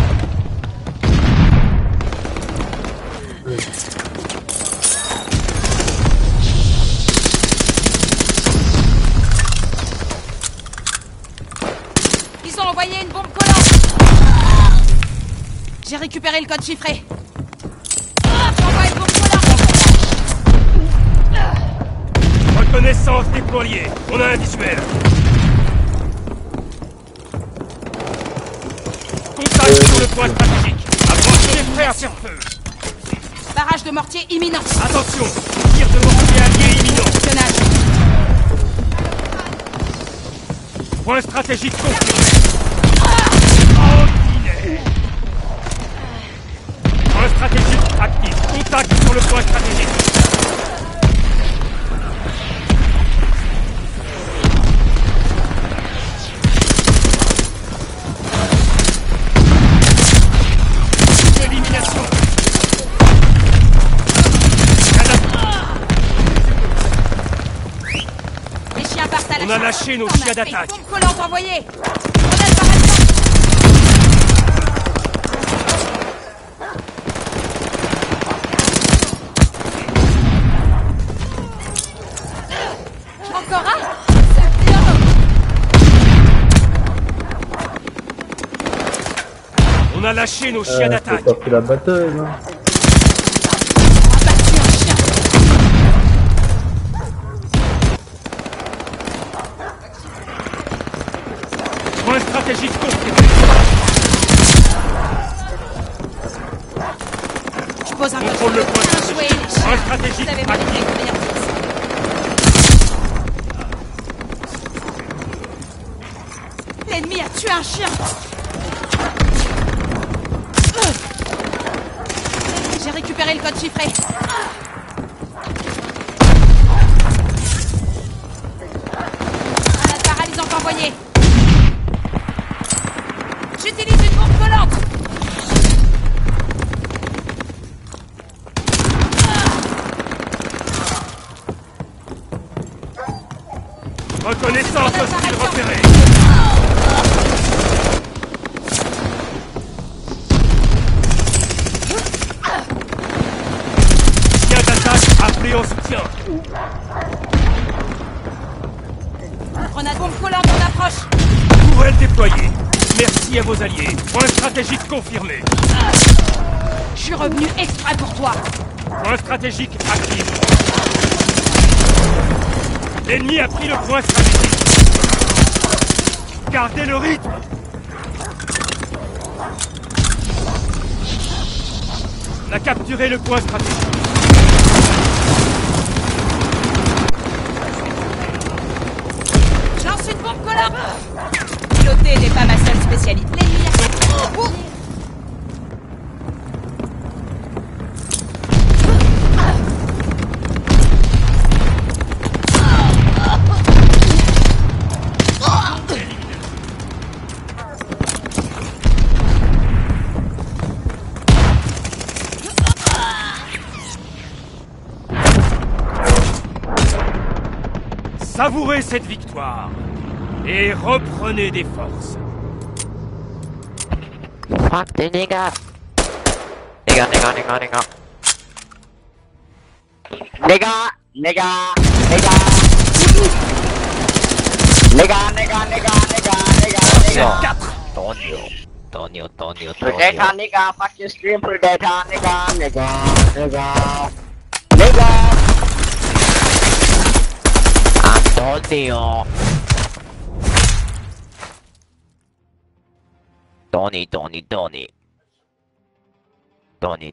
Ils ont envoyé une bombe collante! J'ai récupéré le code chiffré. J'envoie une bombe collante! Reconnaissance déployée. On a un visuel. Contact sur le point stratégique. Approchez prêt à faire feu. Barrage de mortier imminent. Attention, tir de mortier allié imminent. Espionnage. Point stratégique confirmé. Ordinaire. Point stratégique actif. Contact sur le point stratégique. Élimination. Les chiens partent à la On a chasse. lâché nos On a chiens fait d'attaque. Bombe collante envoyée. Grenade paralysante. Encore un. On a lâché nos chiens d'attaque. C'est parti la bataille, non? Abattu un chien. Point stratégique confirmé. Je pose un Contrôle le point Bien joué, les stratégique. chiens. Point stratégique Vous avez mérité actif. une meilleure piste. L'ennemi a tué un chien. J'ai récupéré le code chiffré. Grenade paralysante envoyée. J'utilise une bombe collante. Reconnaissance hostile repérée. Chien d'attaque appelé en soutien. Grenade bombe collante en approche. Tourelle déployée. Merci à vos alliés. Point stratégique confirmé. Je suis revenu exprès pour toi. Point stratégique actif. L'ennemi a pris le point stratégique. Gardez le rythme. On a capturé le point stratégique. Je lance une bombe collante. Piloter n'est pas ma seule spécialité. L'ennemi a... Savourez cette victoire et reprenez des forces. Fuck the nigga. Nigga. Jette 4. Tonio. Predator nigga, fuck your stream, Predator nigga. Antonio. Tony.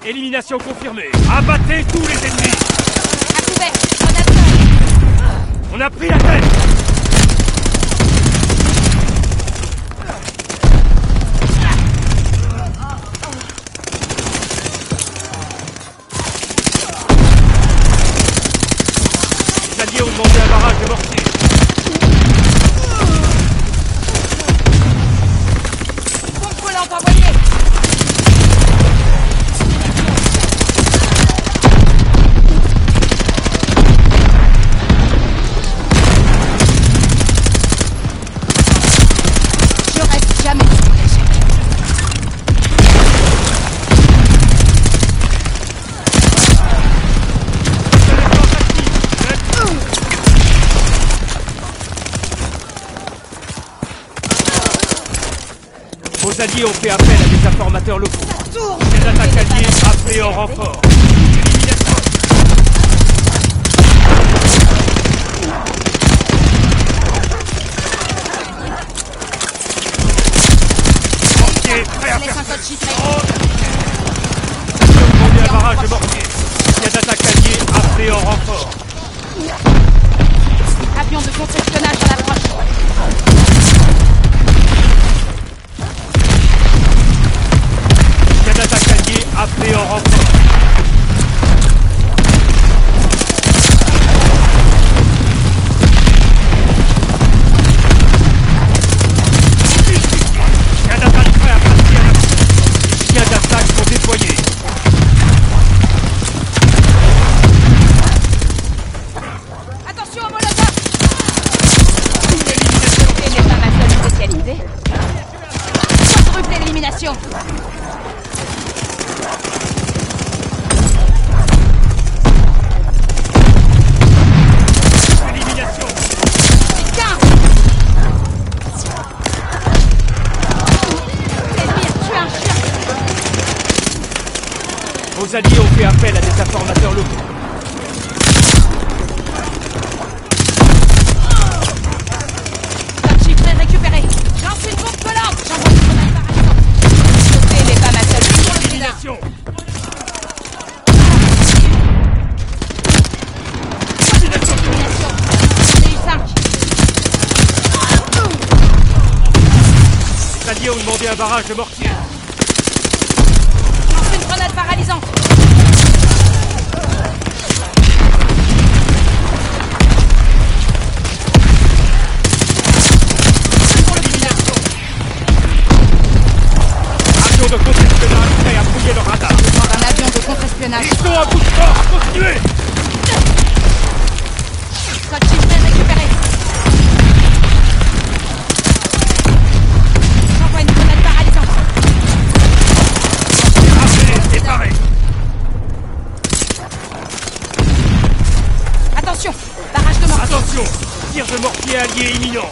Élimination confirmée. Abattez tous les ennemis. À couvert. Grenade sol. On a pris la tête. Les alliés ont demandé un barrage de mortier. Pompe volante envoyée. Je reste jamais sur mon échec. Vos alliés ont fait appel à des informateurs locaux. Des attaques alliées appelées en renfort. Élimination. Mortier, prêt à Les faire 50 chiffrés. demander un barrage de mortier. Il y a d'attaques alliées appelées en renfort. Avion de contre-espionnage à l'approche. Il y a d'attaques alliées appelées en renfort. Il y a d'attaques prêts à partir. Il y a d'attaques sont déployées. Attention au molotov. L'élimination n'est pas ma seule spécialité. Quadruple élimination. Élimination. Putain. L'ennemi a tué un chien. Vos alliés ont fait appel à des informateurs locaux. Code chiffré récupéré. Lance une pompe volante. J'envoie une grenade paralysante. Sauter n'est pas ma seule spécialité. Élimination. Élimination. J'en ai eu 5. Les alliés ont demandé un barrage de mortier. Lance une grenade paralysante. Avion de contre-espionnage prêt à fouiller le radar. Un avion de contre-espionnage. Ils sont à bout de force. Continuez. Code chiffré récupéré. J'envoie une grenade paralysante. Appelez et parez. Attention. Barrage de mortier. Attention. Tir de mortier allié imminent.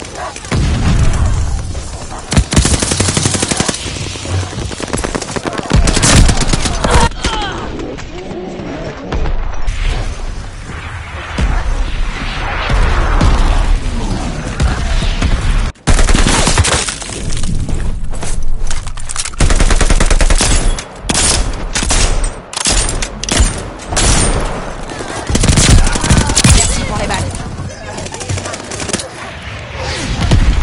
Merci pour les balles.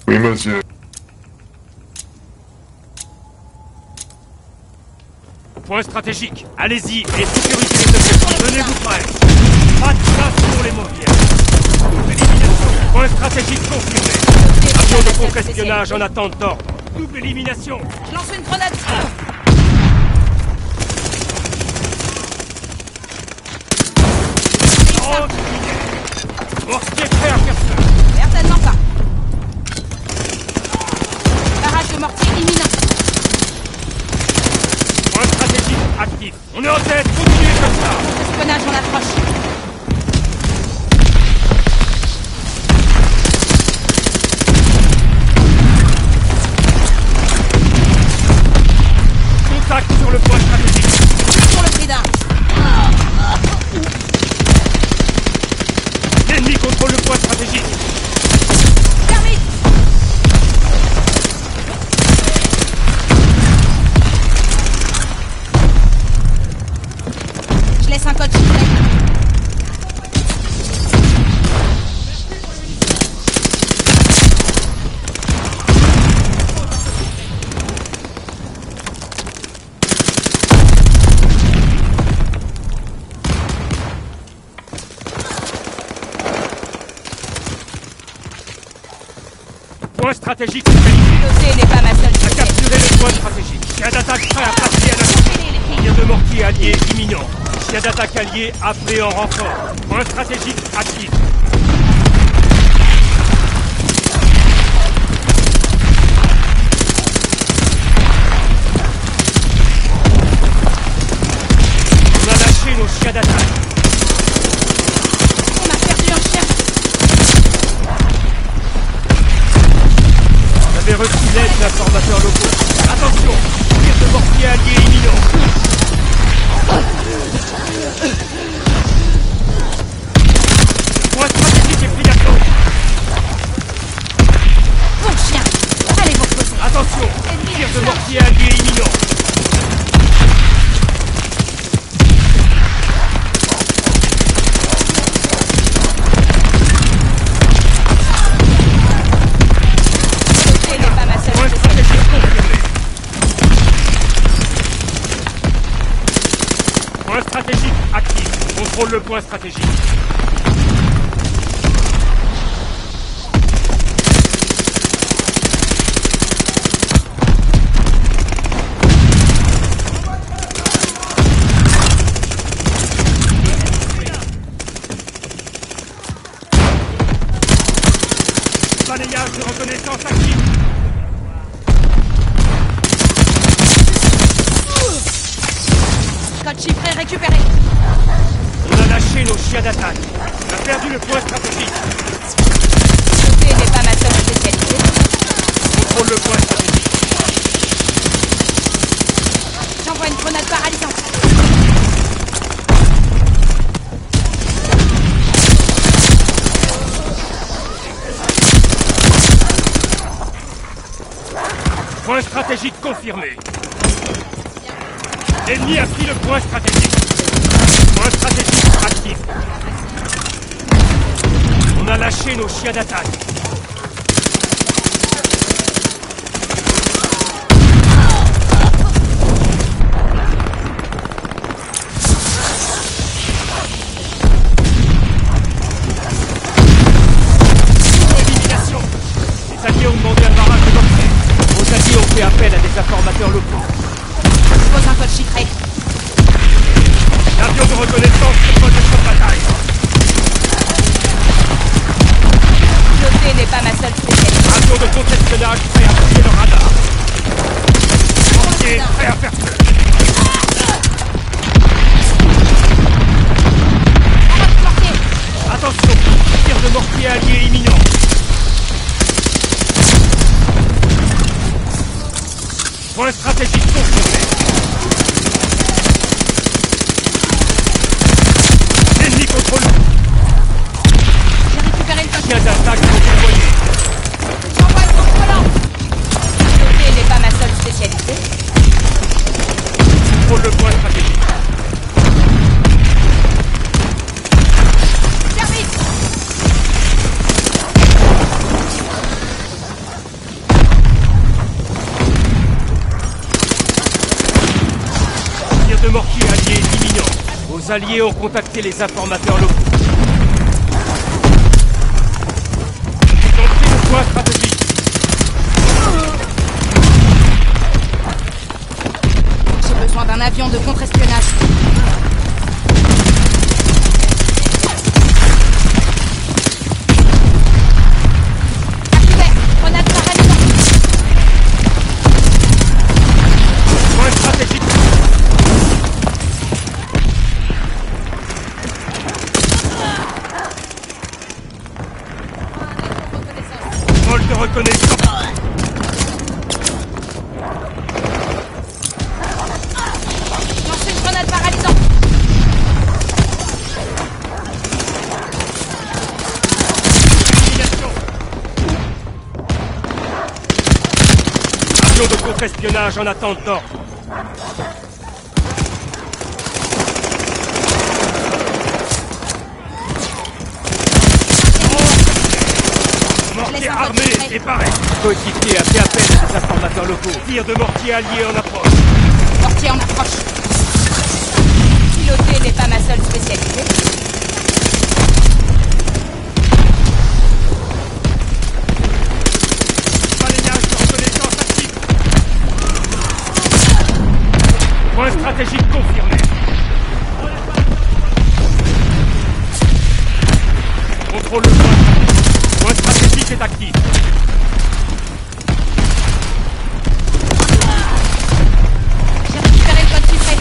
Oui, monsieur. Point stratégique. Allez-y et sécurisez les objectifs. Tenez-vous prêts. Pas de place pour les mauvais. Élimination. Point stratégique confirmé. Avion de contre-espionnage en attente d'ordre. Double élimination. Je lance une grenade. Oh, mortier prêt à faire feu. Certainement pas. Barrage de mortier imminent. Point stratégique actif. On est en tête. Continuez comme ça. Espionnage en approche. Contact sur le point stratégique. Pour le prix d'un. L'ennemi contrôle le point stratégique. Termine. Je laisse un code chiffré. Point stratégique qualifié. Piloter n'est pas ma seule À spécialité. capturer le point stratégique. Chien d'attaque prêt à passer à la... Tir de mortier allié imminent. Chien d'attaque allié appelé en renfort. Point stratégique actif. On a lâché nos chiens d'attaque. On a perdu un chien. Vous avez reçu l'aide d'informateurs locaux. Attention, tir de mortier allié imminent. Point stratégique est pris d'assaut. Bon chien. Allez vous reposer. Attention, tir de mortier allié imminent. Piloter n'est pas ma seule Point spécialité. stratégique confirmé. Point stratégique actif. Contrôle le point stratégique. Balayage de reconnaissance actif. Code chiffré récupéré. On a lâché nos chiens d'attaque. On a perdu le point stratégique. Piloter n'est pas ma seule spécialité. Contrôle le point stratégique. J'envoie une grenade paralysante. Point stratégique confirmé. L'ennemi a pris le point stratégique. Point stratégique actif. On a lâché nos chiens d'attaque. Élimination. Les alliés ont demandé un barrage de mortier. Vos alliés ont fait appel à des informateurs locaux. Je pose un code chiffré. L'avion de reconnaissance se pose notre bataille. Piloter n'est pas ma seule spécialité. Avion de contre-espionnage prêt à fouiller le radar. Mortier prêt à faire feu. Barrage de mortier. Attention, tir de mortier allié imminent. Point stratégique confirmé. L'ennemi contrôle. J'ai récupéré le code Chien chiffré. d'attaque déployé. J'envoie une bombe volante. Piloter n'est pas ma seule spécialité. Contrôle le point stratégique. Service. allié est imminent. Vos alliés ont contacté les informateurs locaux. Ils ont pris le point stratégique. J'ai besoin d'un avion de contre-espionnage. Activé. Grenade paralysante. Point stratégique. Vol de reconnaissance. Lancez une grenade paralysante. Élimination. Avion de contre-espionnage en attente d'ordre. Mortier Laisse un armé vote et paré. Coéquipier a fait appel à des informateurs locaux. Tir de mortier allié en approche. Mortier en approche. Piloter n'est pas ma seule spécialité. Balayage de reconnaissance actif. Point stratégique confirmé. Contrôle le point. Point stratégique est actif. J'ai récupéré le code chiffré.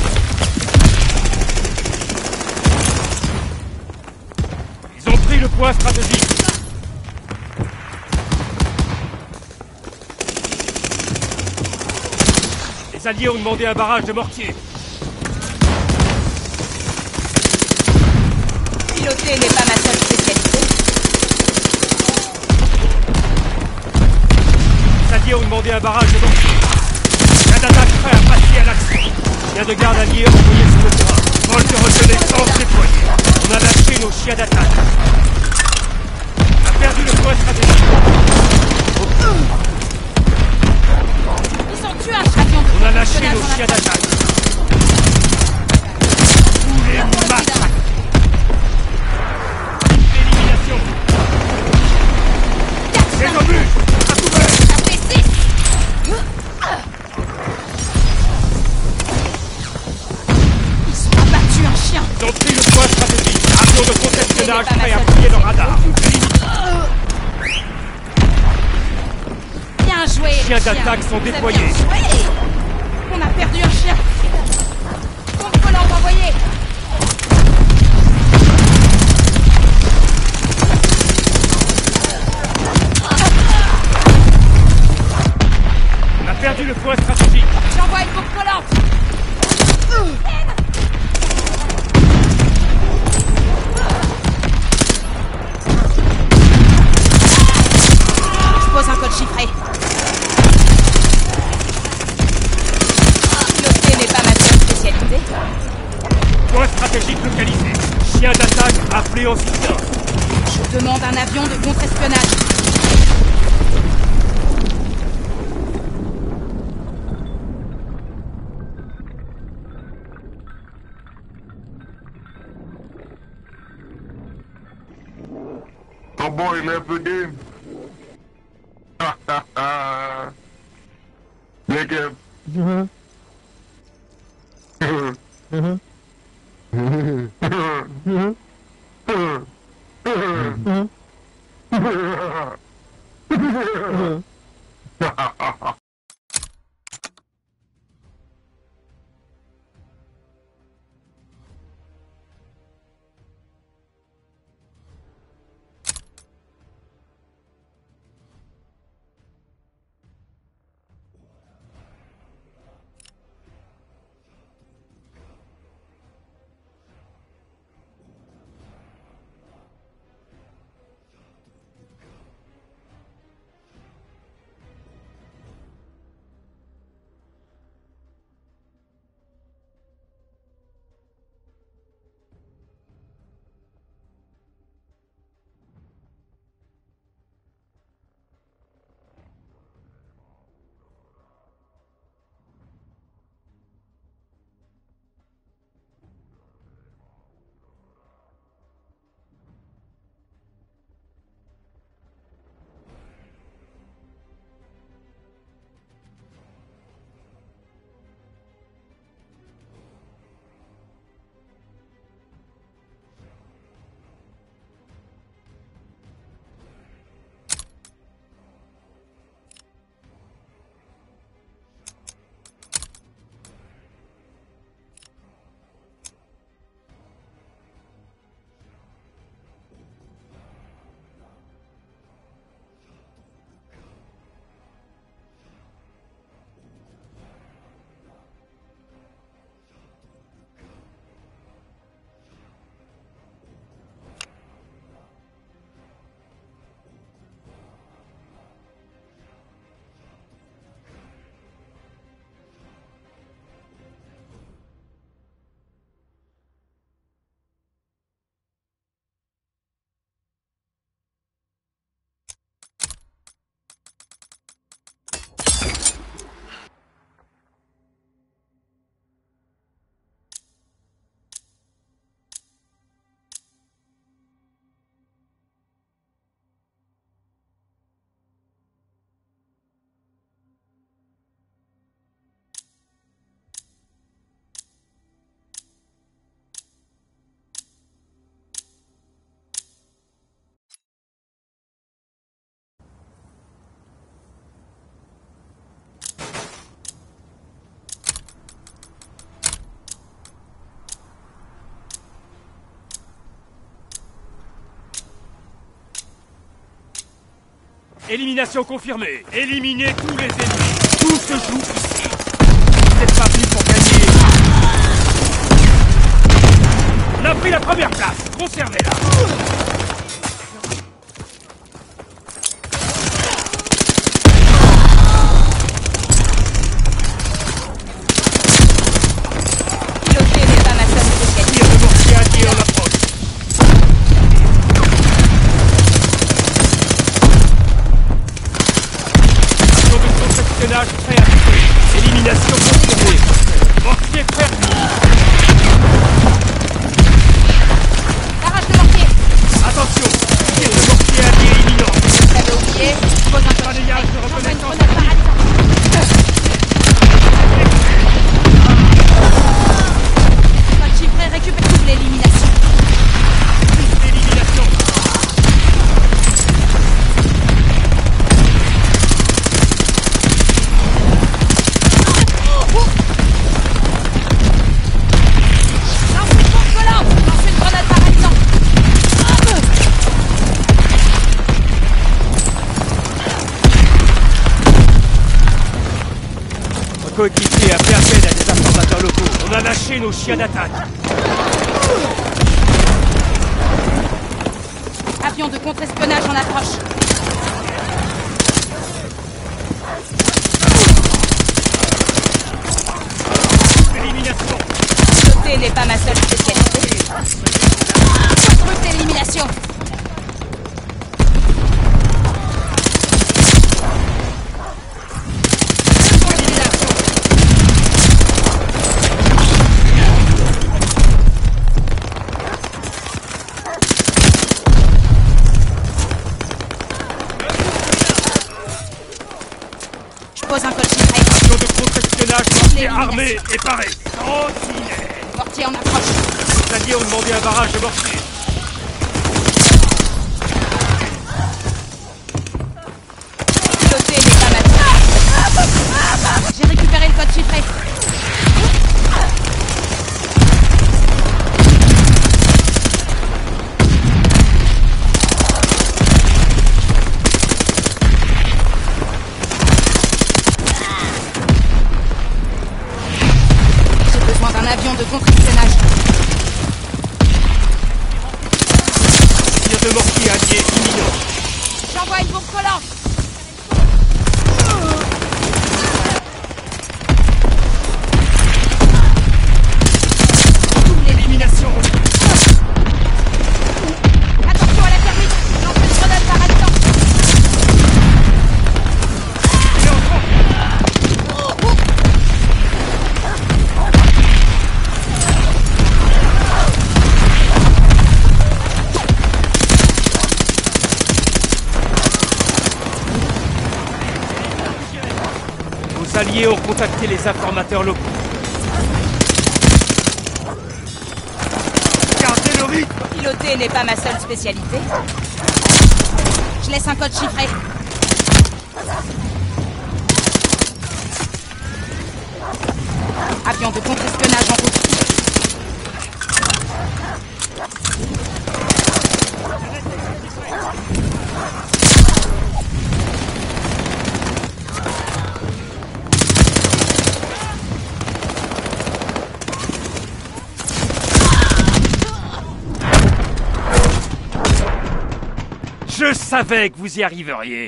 Ils ont pris le point stratégique. Les alliés ont demandé un barrage de mortier. Piloter n'est pas ma seule spécialité. Les alliés ont demandé un barrage de mortier. Chien d'attaque prêt à passer à l'action. Chien de garde allié envoyé sur le terrain. Vol de reconnaissance déployé. On a lâché nos chiens d'attaque. On a perdu le point stratégique. Ils ont tué un avion de On a lâché contre-espionnage nos en chiens approche. d'attaque. Tous les massacres. Élimination. Les obus. À couvert. Ça fait 6. Ils ont abattu un chien. Ils ont pris le point stratégique. Avion de contre-espionnage prêt à fouiller le radar. Bien joué. Chiens chien. d'attaque sont Vous avez déployés. bien joué. On a perdu un chien. Contre-volant envoyé. On a perdu le point stratégique. J'envoie une bombe volante. Je pose un code chiffré. Piloter n'est pas ma seule spécialité. Point stratégique localisé. Chien d'attaque appelé en soutien. Je demande un avion de contre-espionnage. My boy left again. Nigga. Élimination confirmée. Éliminez tous les ennemis. Tout se joue ici. Vous n'êtes pas venus pour gagner. On a pris la première place. Conservez-la. Piloter n'est pas ma seule spécialité. Tir de mortier allié en approche. Action de contre-espionnage prêt à tuer. Élimination confirmée. Mortier perdu. Barrage de mortier. Attention. Tir de mortier allié imminent. J'avais oublié. Je pose un code Balayage de chiffré. J'envoie une reconnaissance. grenade paralysante. Code chiffré récupère double élimination. Élimination. Lance une bombe collante. Lance une grenade paralysante. Notre coéquipier a fait appel à des informateurs locaux. On a lâché nos chiens d'attaque. Avion de contre-espionnage en approche. Élimination. Piloter n'est pas ma seule spécialité. Brute élimination. Je pose un code chiffré. Action de contre-espionnage. Mortier armé et paré. Sentinelle. Mortier en approche. Les alliés ont demandé un barrage de mortier. Piloter n'est pas ma seule. J'ai récupéré le code chiffré. J'ai besoin d'un avion de contre-espionnage. Tir de mortier allié imminent. J'envoie une bombe collante. Double élimination. Attention à la thermite. Lance une grenade paralysante. Et en France. Nos alliés ont contacté les informateurs locaux. Gardez le rythme. Piloter n'est pas ma seule spécialité. Je laisse un code chiffré. Avion de contre-espionnage en route. Je savais que vous y arriveriez.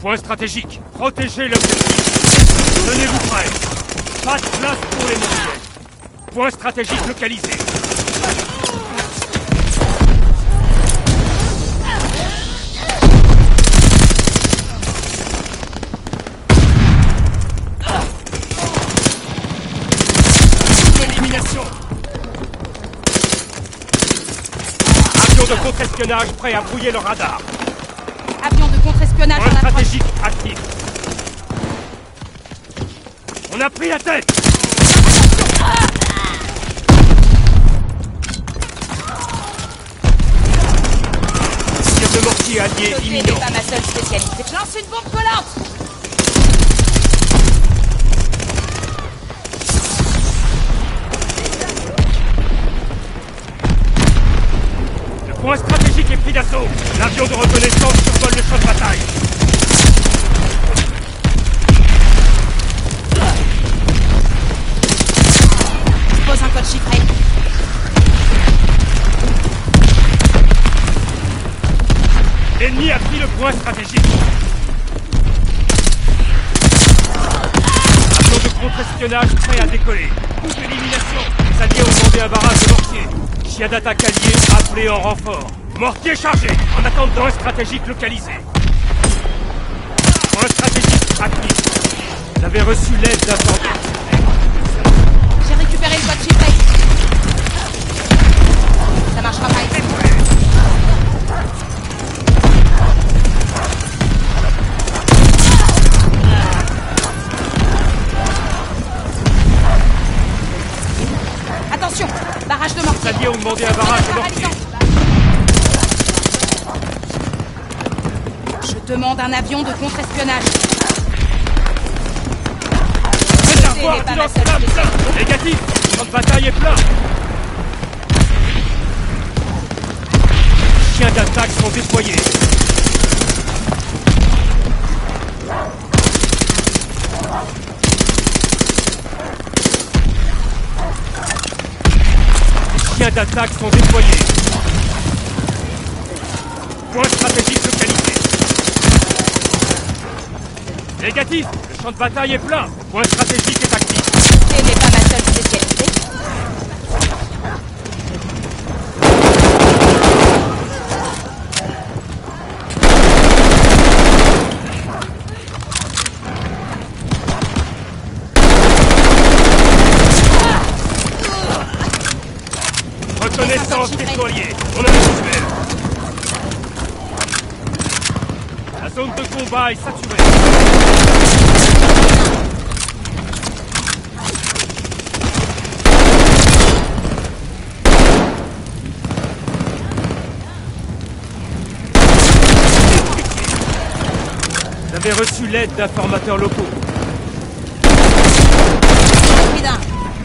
Point stratégique. Protégez l'objectif. Tenez-vous prêts. Pas de place pour les mobiles. Point stratégique localisé. Élimination. Avion de contre-espionnage prêt à brouiller le radar. Avion de contre-espionnage Point en approche. stratégique actif. On a pris la tête. Tir de mortier allié Piloter n'est imminent. pas ma seule spécialité. Je lance une bombe collante. Le point stratégique est pris d'assaut. L'avion de reconnaissance survole le champ de bataille. Je pose un code chiffré. L'ennemi a pris le point stratégique. Avion de contre-espionnage prêt à décoller. Toute élimination. Les alliés ont demandé un barrage de mortier. Chien d'attaque allié appelé en renfort. Mortier chargé. En attente d'un stratégique localisé. Point stratégique actif. Vous avez reçu l'aide d'un format. J'ai récupéré le code chiffré. Ça marchera pas ici. Attention, barrage de Les mortier. alliés ont demandé un barrage de mortier. Paralysant. Je demande un avion de contre-espionnage. Réservoir n'est pas qui ma lance seule plein. spécialité. Négatif. Le champ de bataille est plein. Chiens d'attaque sont déployés. Les chiens d'attaque sont déployés. Point stratégique localisé. Négatif. Le champ de bataille est plein. Point stratégique est actif. Ce n'est pas ma seule spécialité. Reconnaissance déployée. On a le visuel. La zone de combat est saturée. Vous avez reçu l'aide d'informateurs locaux. Pris d'un.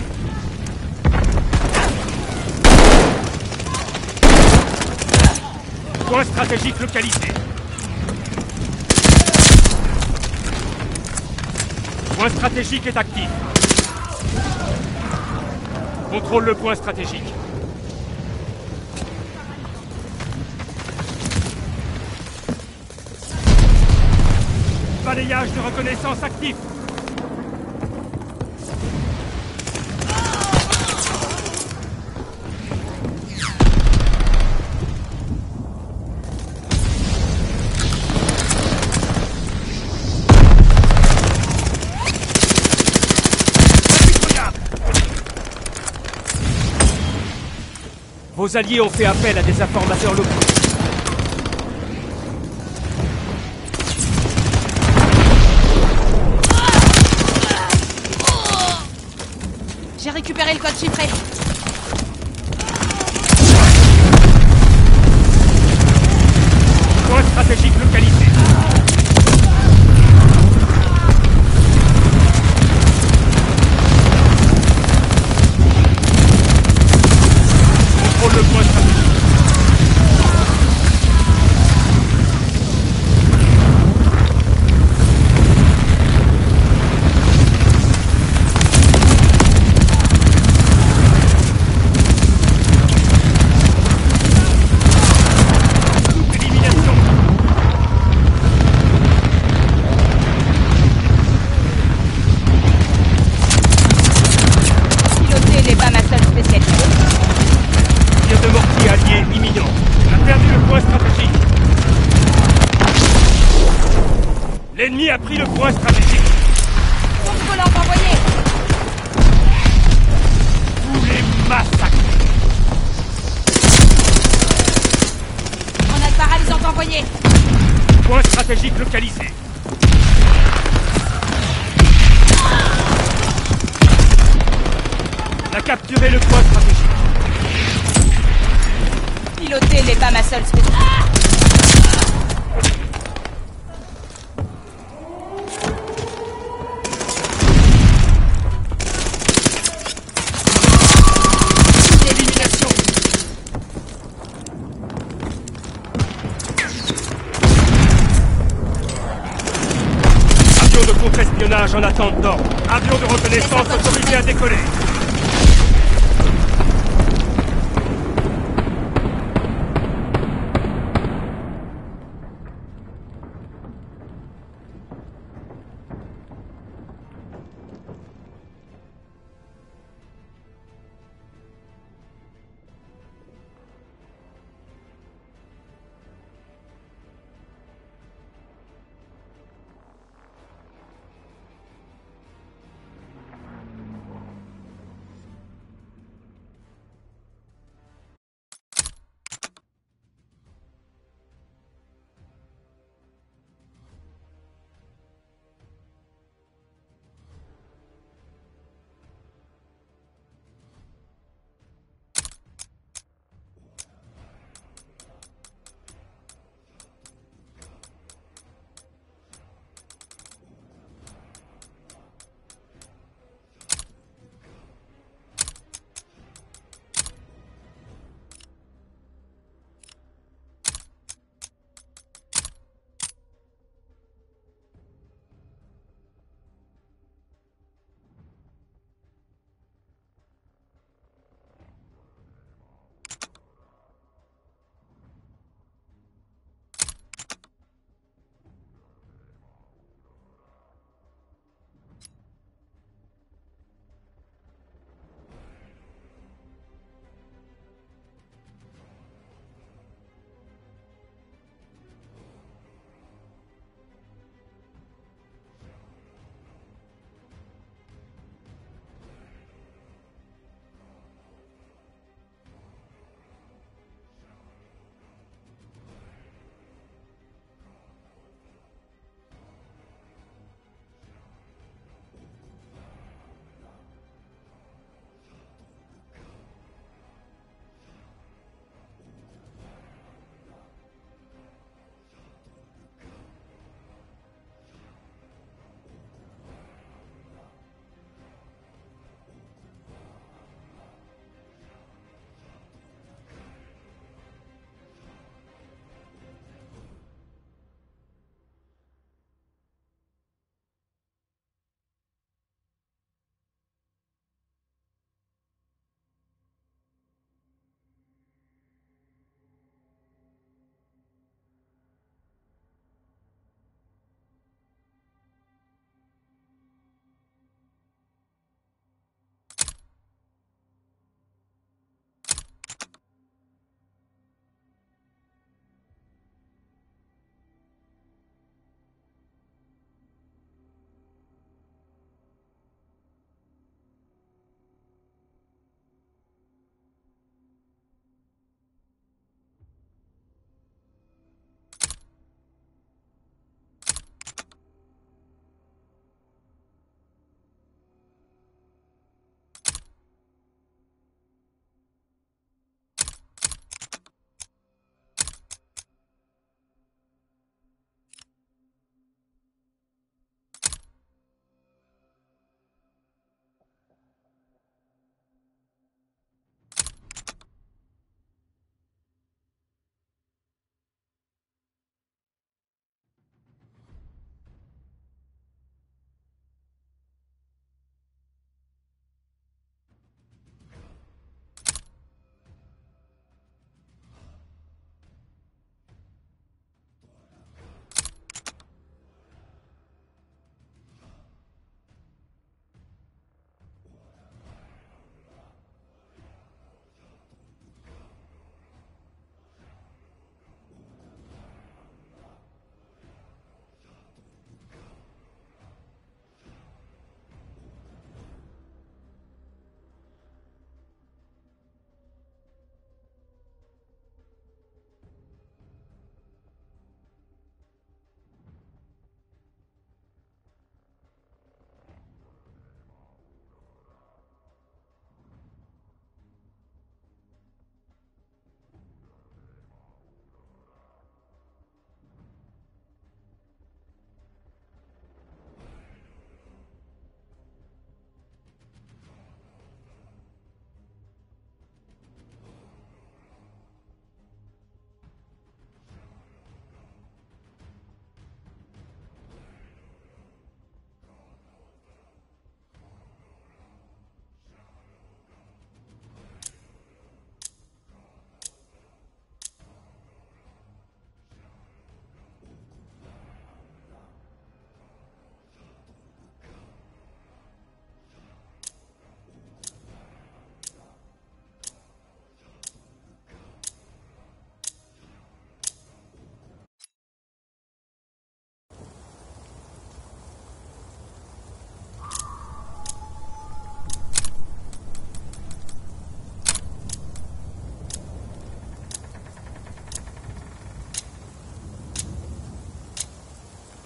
Point stratégique localisé. Point stratégique est actif. Contrôle le point stratégique. Balayage de reconnaissance actif. Impitoyable. Vos alliés ont fait appel à des informateurs locaux. J'ai récupéré le code chiffré. Point stratégique localisé. Contrôle le point stratégique. a pris le point stratégique. Bombe volante envoyée. Vous les massacrez. Grenade paralysante envoyée. Point stratégique localisé. On a capturé le point stratégique. Piloter n'est pas ma seule spécialité. Élimination. Avion de contre-espionnage en attente d'ordre. Avion de reconnaissance autorisé à décoller.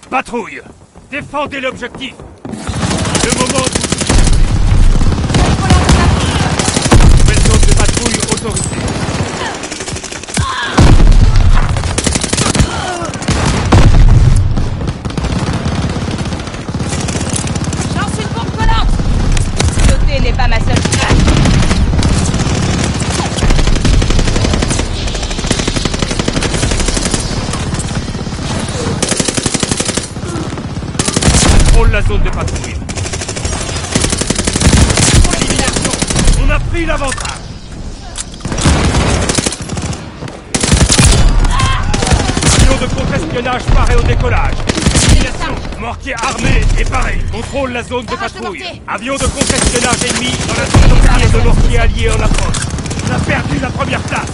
Patrouille! Défendez l'objectif! Le moment... Nouvelle zone de patrouille autorisée. Lance une bombe volante! Piloter n'est pas ma seule chance. Contrôle la zone de patrouille. Élimination. On a pris l'avantage. Avion de contre-espionnage paré au décollage. Élimination. Mortier armé et paré. Contrôle la zone de Barrage de patrouille. mortier. Avion de contre-espionnage ennemi dans la zone de tir de mortier allié en approche. On a perdu la première place.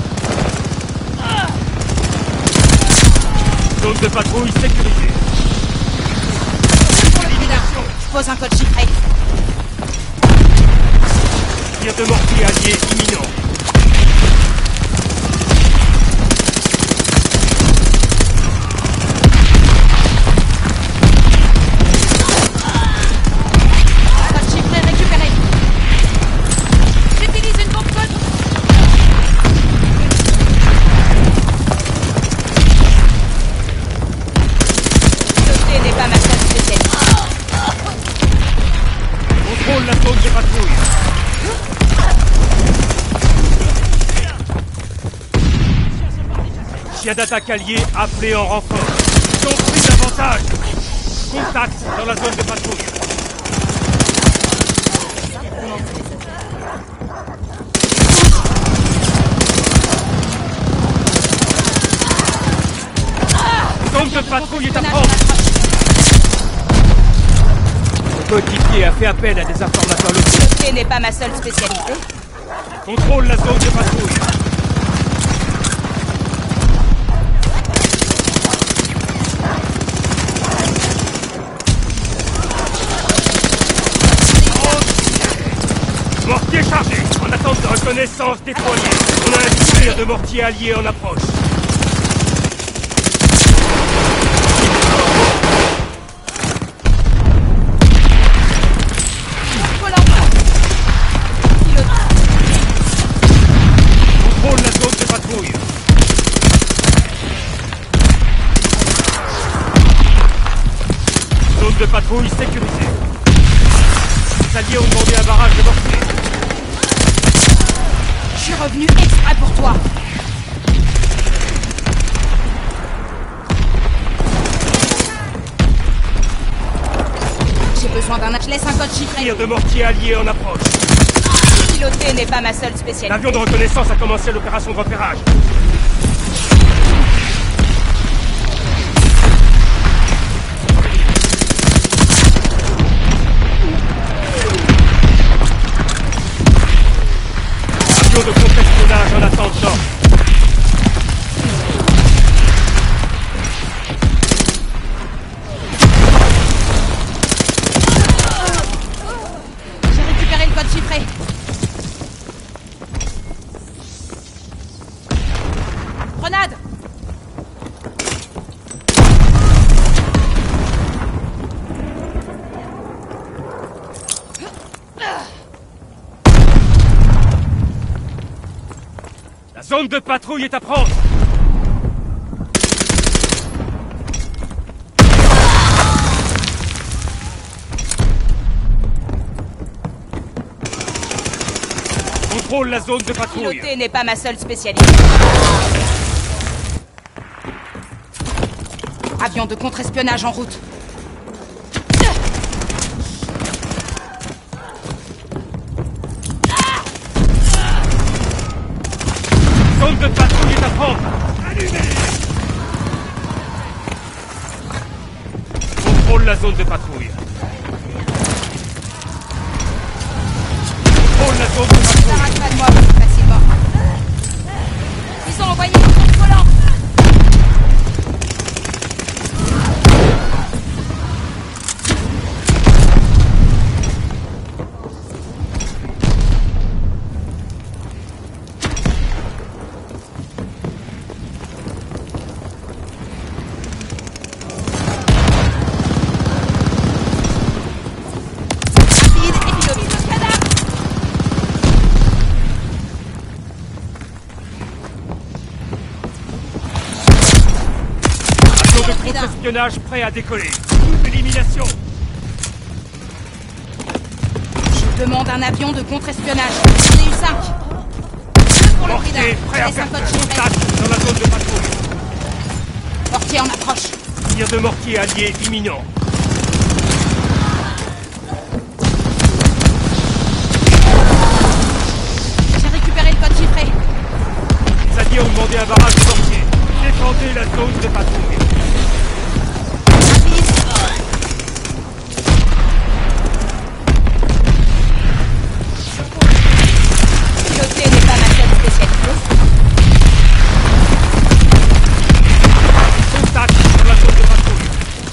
Zone de patrouille sécurisée. Je pose un code chiffré. Tir de mortier allié imminent. Code chiffré récupéré. J'utilise une bombe code. Piloter n'est pas ma seule spécialité. Contrôle la zone de patrouille. Chien d'attaque allié appelé en renfort. Ils ont pris l'avantage. Contact dans la zone de patrouille. Zone de patrouille est à prendre. Le coéquipier a fait appel à des informateurs locaux. Piloter n'est pas ma seule spécialité. Contrôle la zone de patrouille. Mortier chargé. En attente de reconnaissance déployé. On a un tir de mortier allié en approche. Contrôle la zone de patrouille. Zone de patrouille sécurisée. Les alliés ont demandé un barrage de mortier. Je suis revenu exprès pour toi. J'ai besoin d'un... Je laisse un code chiffré. Tir de mortier allié en approche. Piloter n'est pas ma seule spécialité. L'avion de reconnaissance a commencé l'opération de repérage. Avion de contre-espionnage en attente d'ordre. J'ai récupéré le code chiffré. Grenade! La zone de patrouille est à prendre. Contrôle la zone de patrouille. Piloter n'est pas ma seule spécialité. Avion de contre-espionnage en route. Zone de patrouille est à prendre. Contrôle la zone de patrouille. Contrôle la zone de patrouille. N'arrête pas de moi plus facilement. Ils ont envoyé une bombe volante. contre-espionnage prêt à décoller. Élimination. Je demande un avion de contre-espionnage. J'en ai eu 5. 2 pour le Frida. Mortier prêt à Les faire 5 feu. codes tirés. Contact dans la zone de patrouille. Mortier en approche. Tir de mortier allié imminent. J'ai récupéré le code chiffré. Les alliés ont demandé un barrage de mortier. Défendez la zone de patrouille. Rapide. Piloter n'est pas ma seule spécialité. Contact dans la zone de patrouille.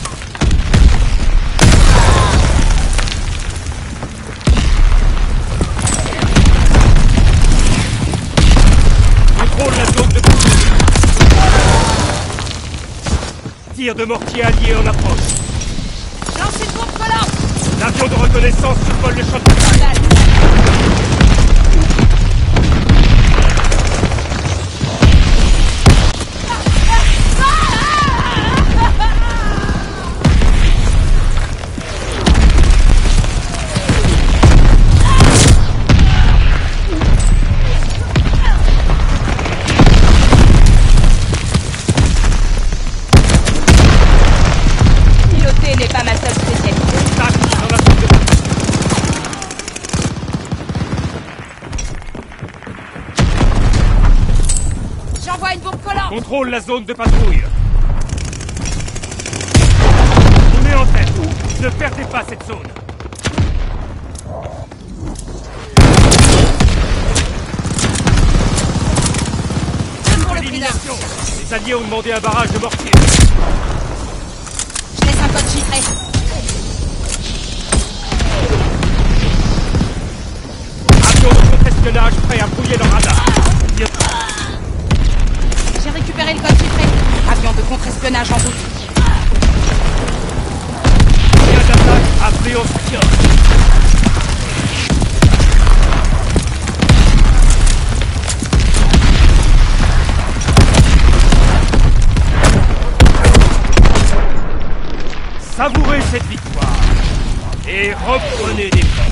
Contrôle la zone de patrouille. Tir de mortier allié en approche. Lancez une bombe collante. L'avion de reconnaissance survole le champ de bataille. Piloter n'est pas ma seule spécialité. Contact dans la zone de patrouille. J'envoie une bombe collante. Contrôle la zone de patrouille. On est en tête. Ne perdez pas cette zone. Deux pour le Frida. Élimination. Les alliés ont demandé un barrage de mortier. Je laisse un code chiffré. Avion de contre-espionnage prêt à brouiller leur radar. J'ai récupéré le code chiffré. Avion de contre-espionnage en route. Moyen d'attaque appelé au soutien. Savourez cette victoire et reprenez des forces.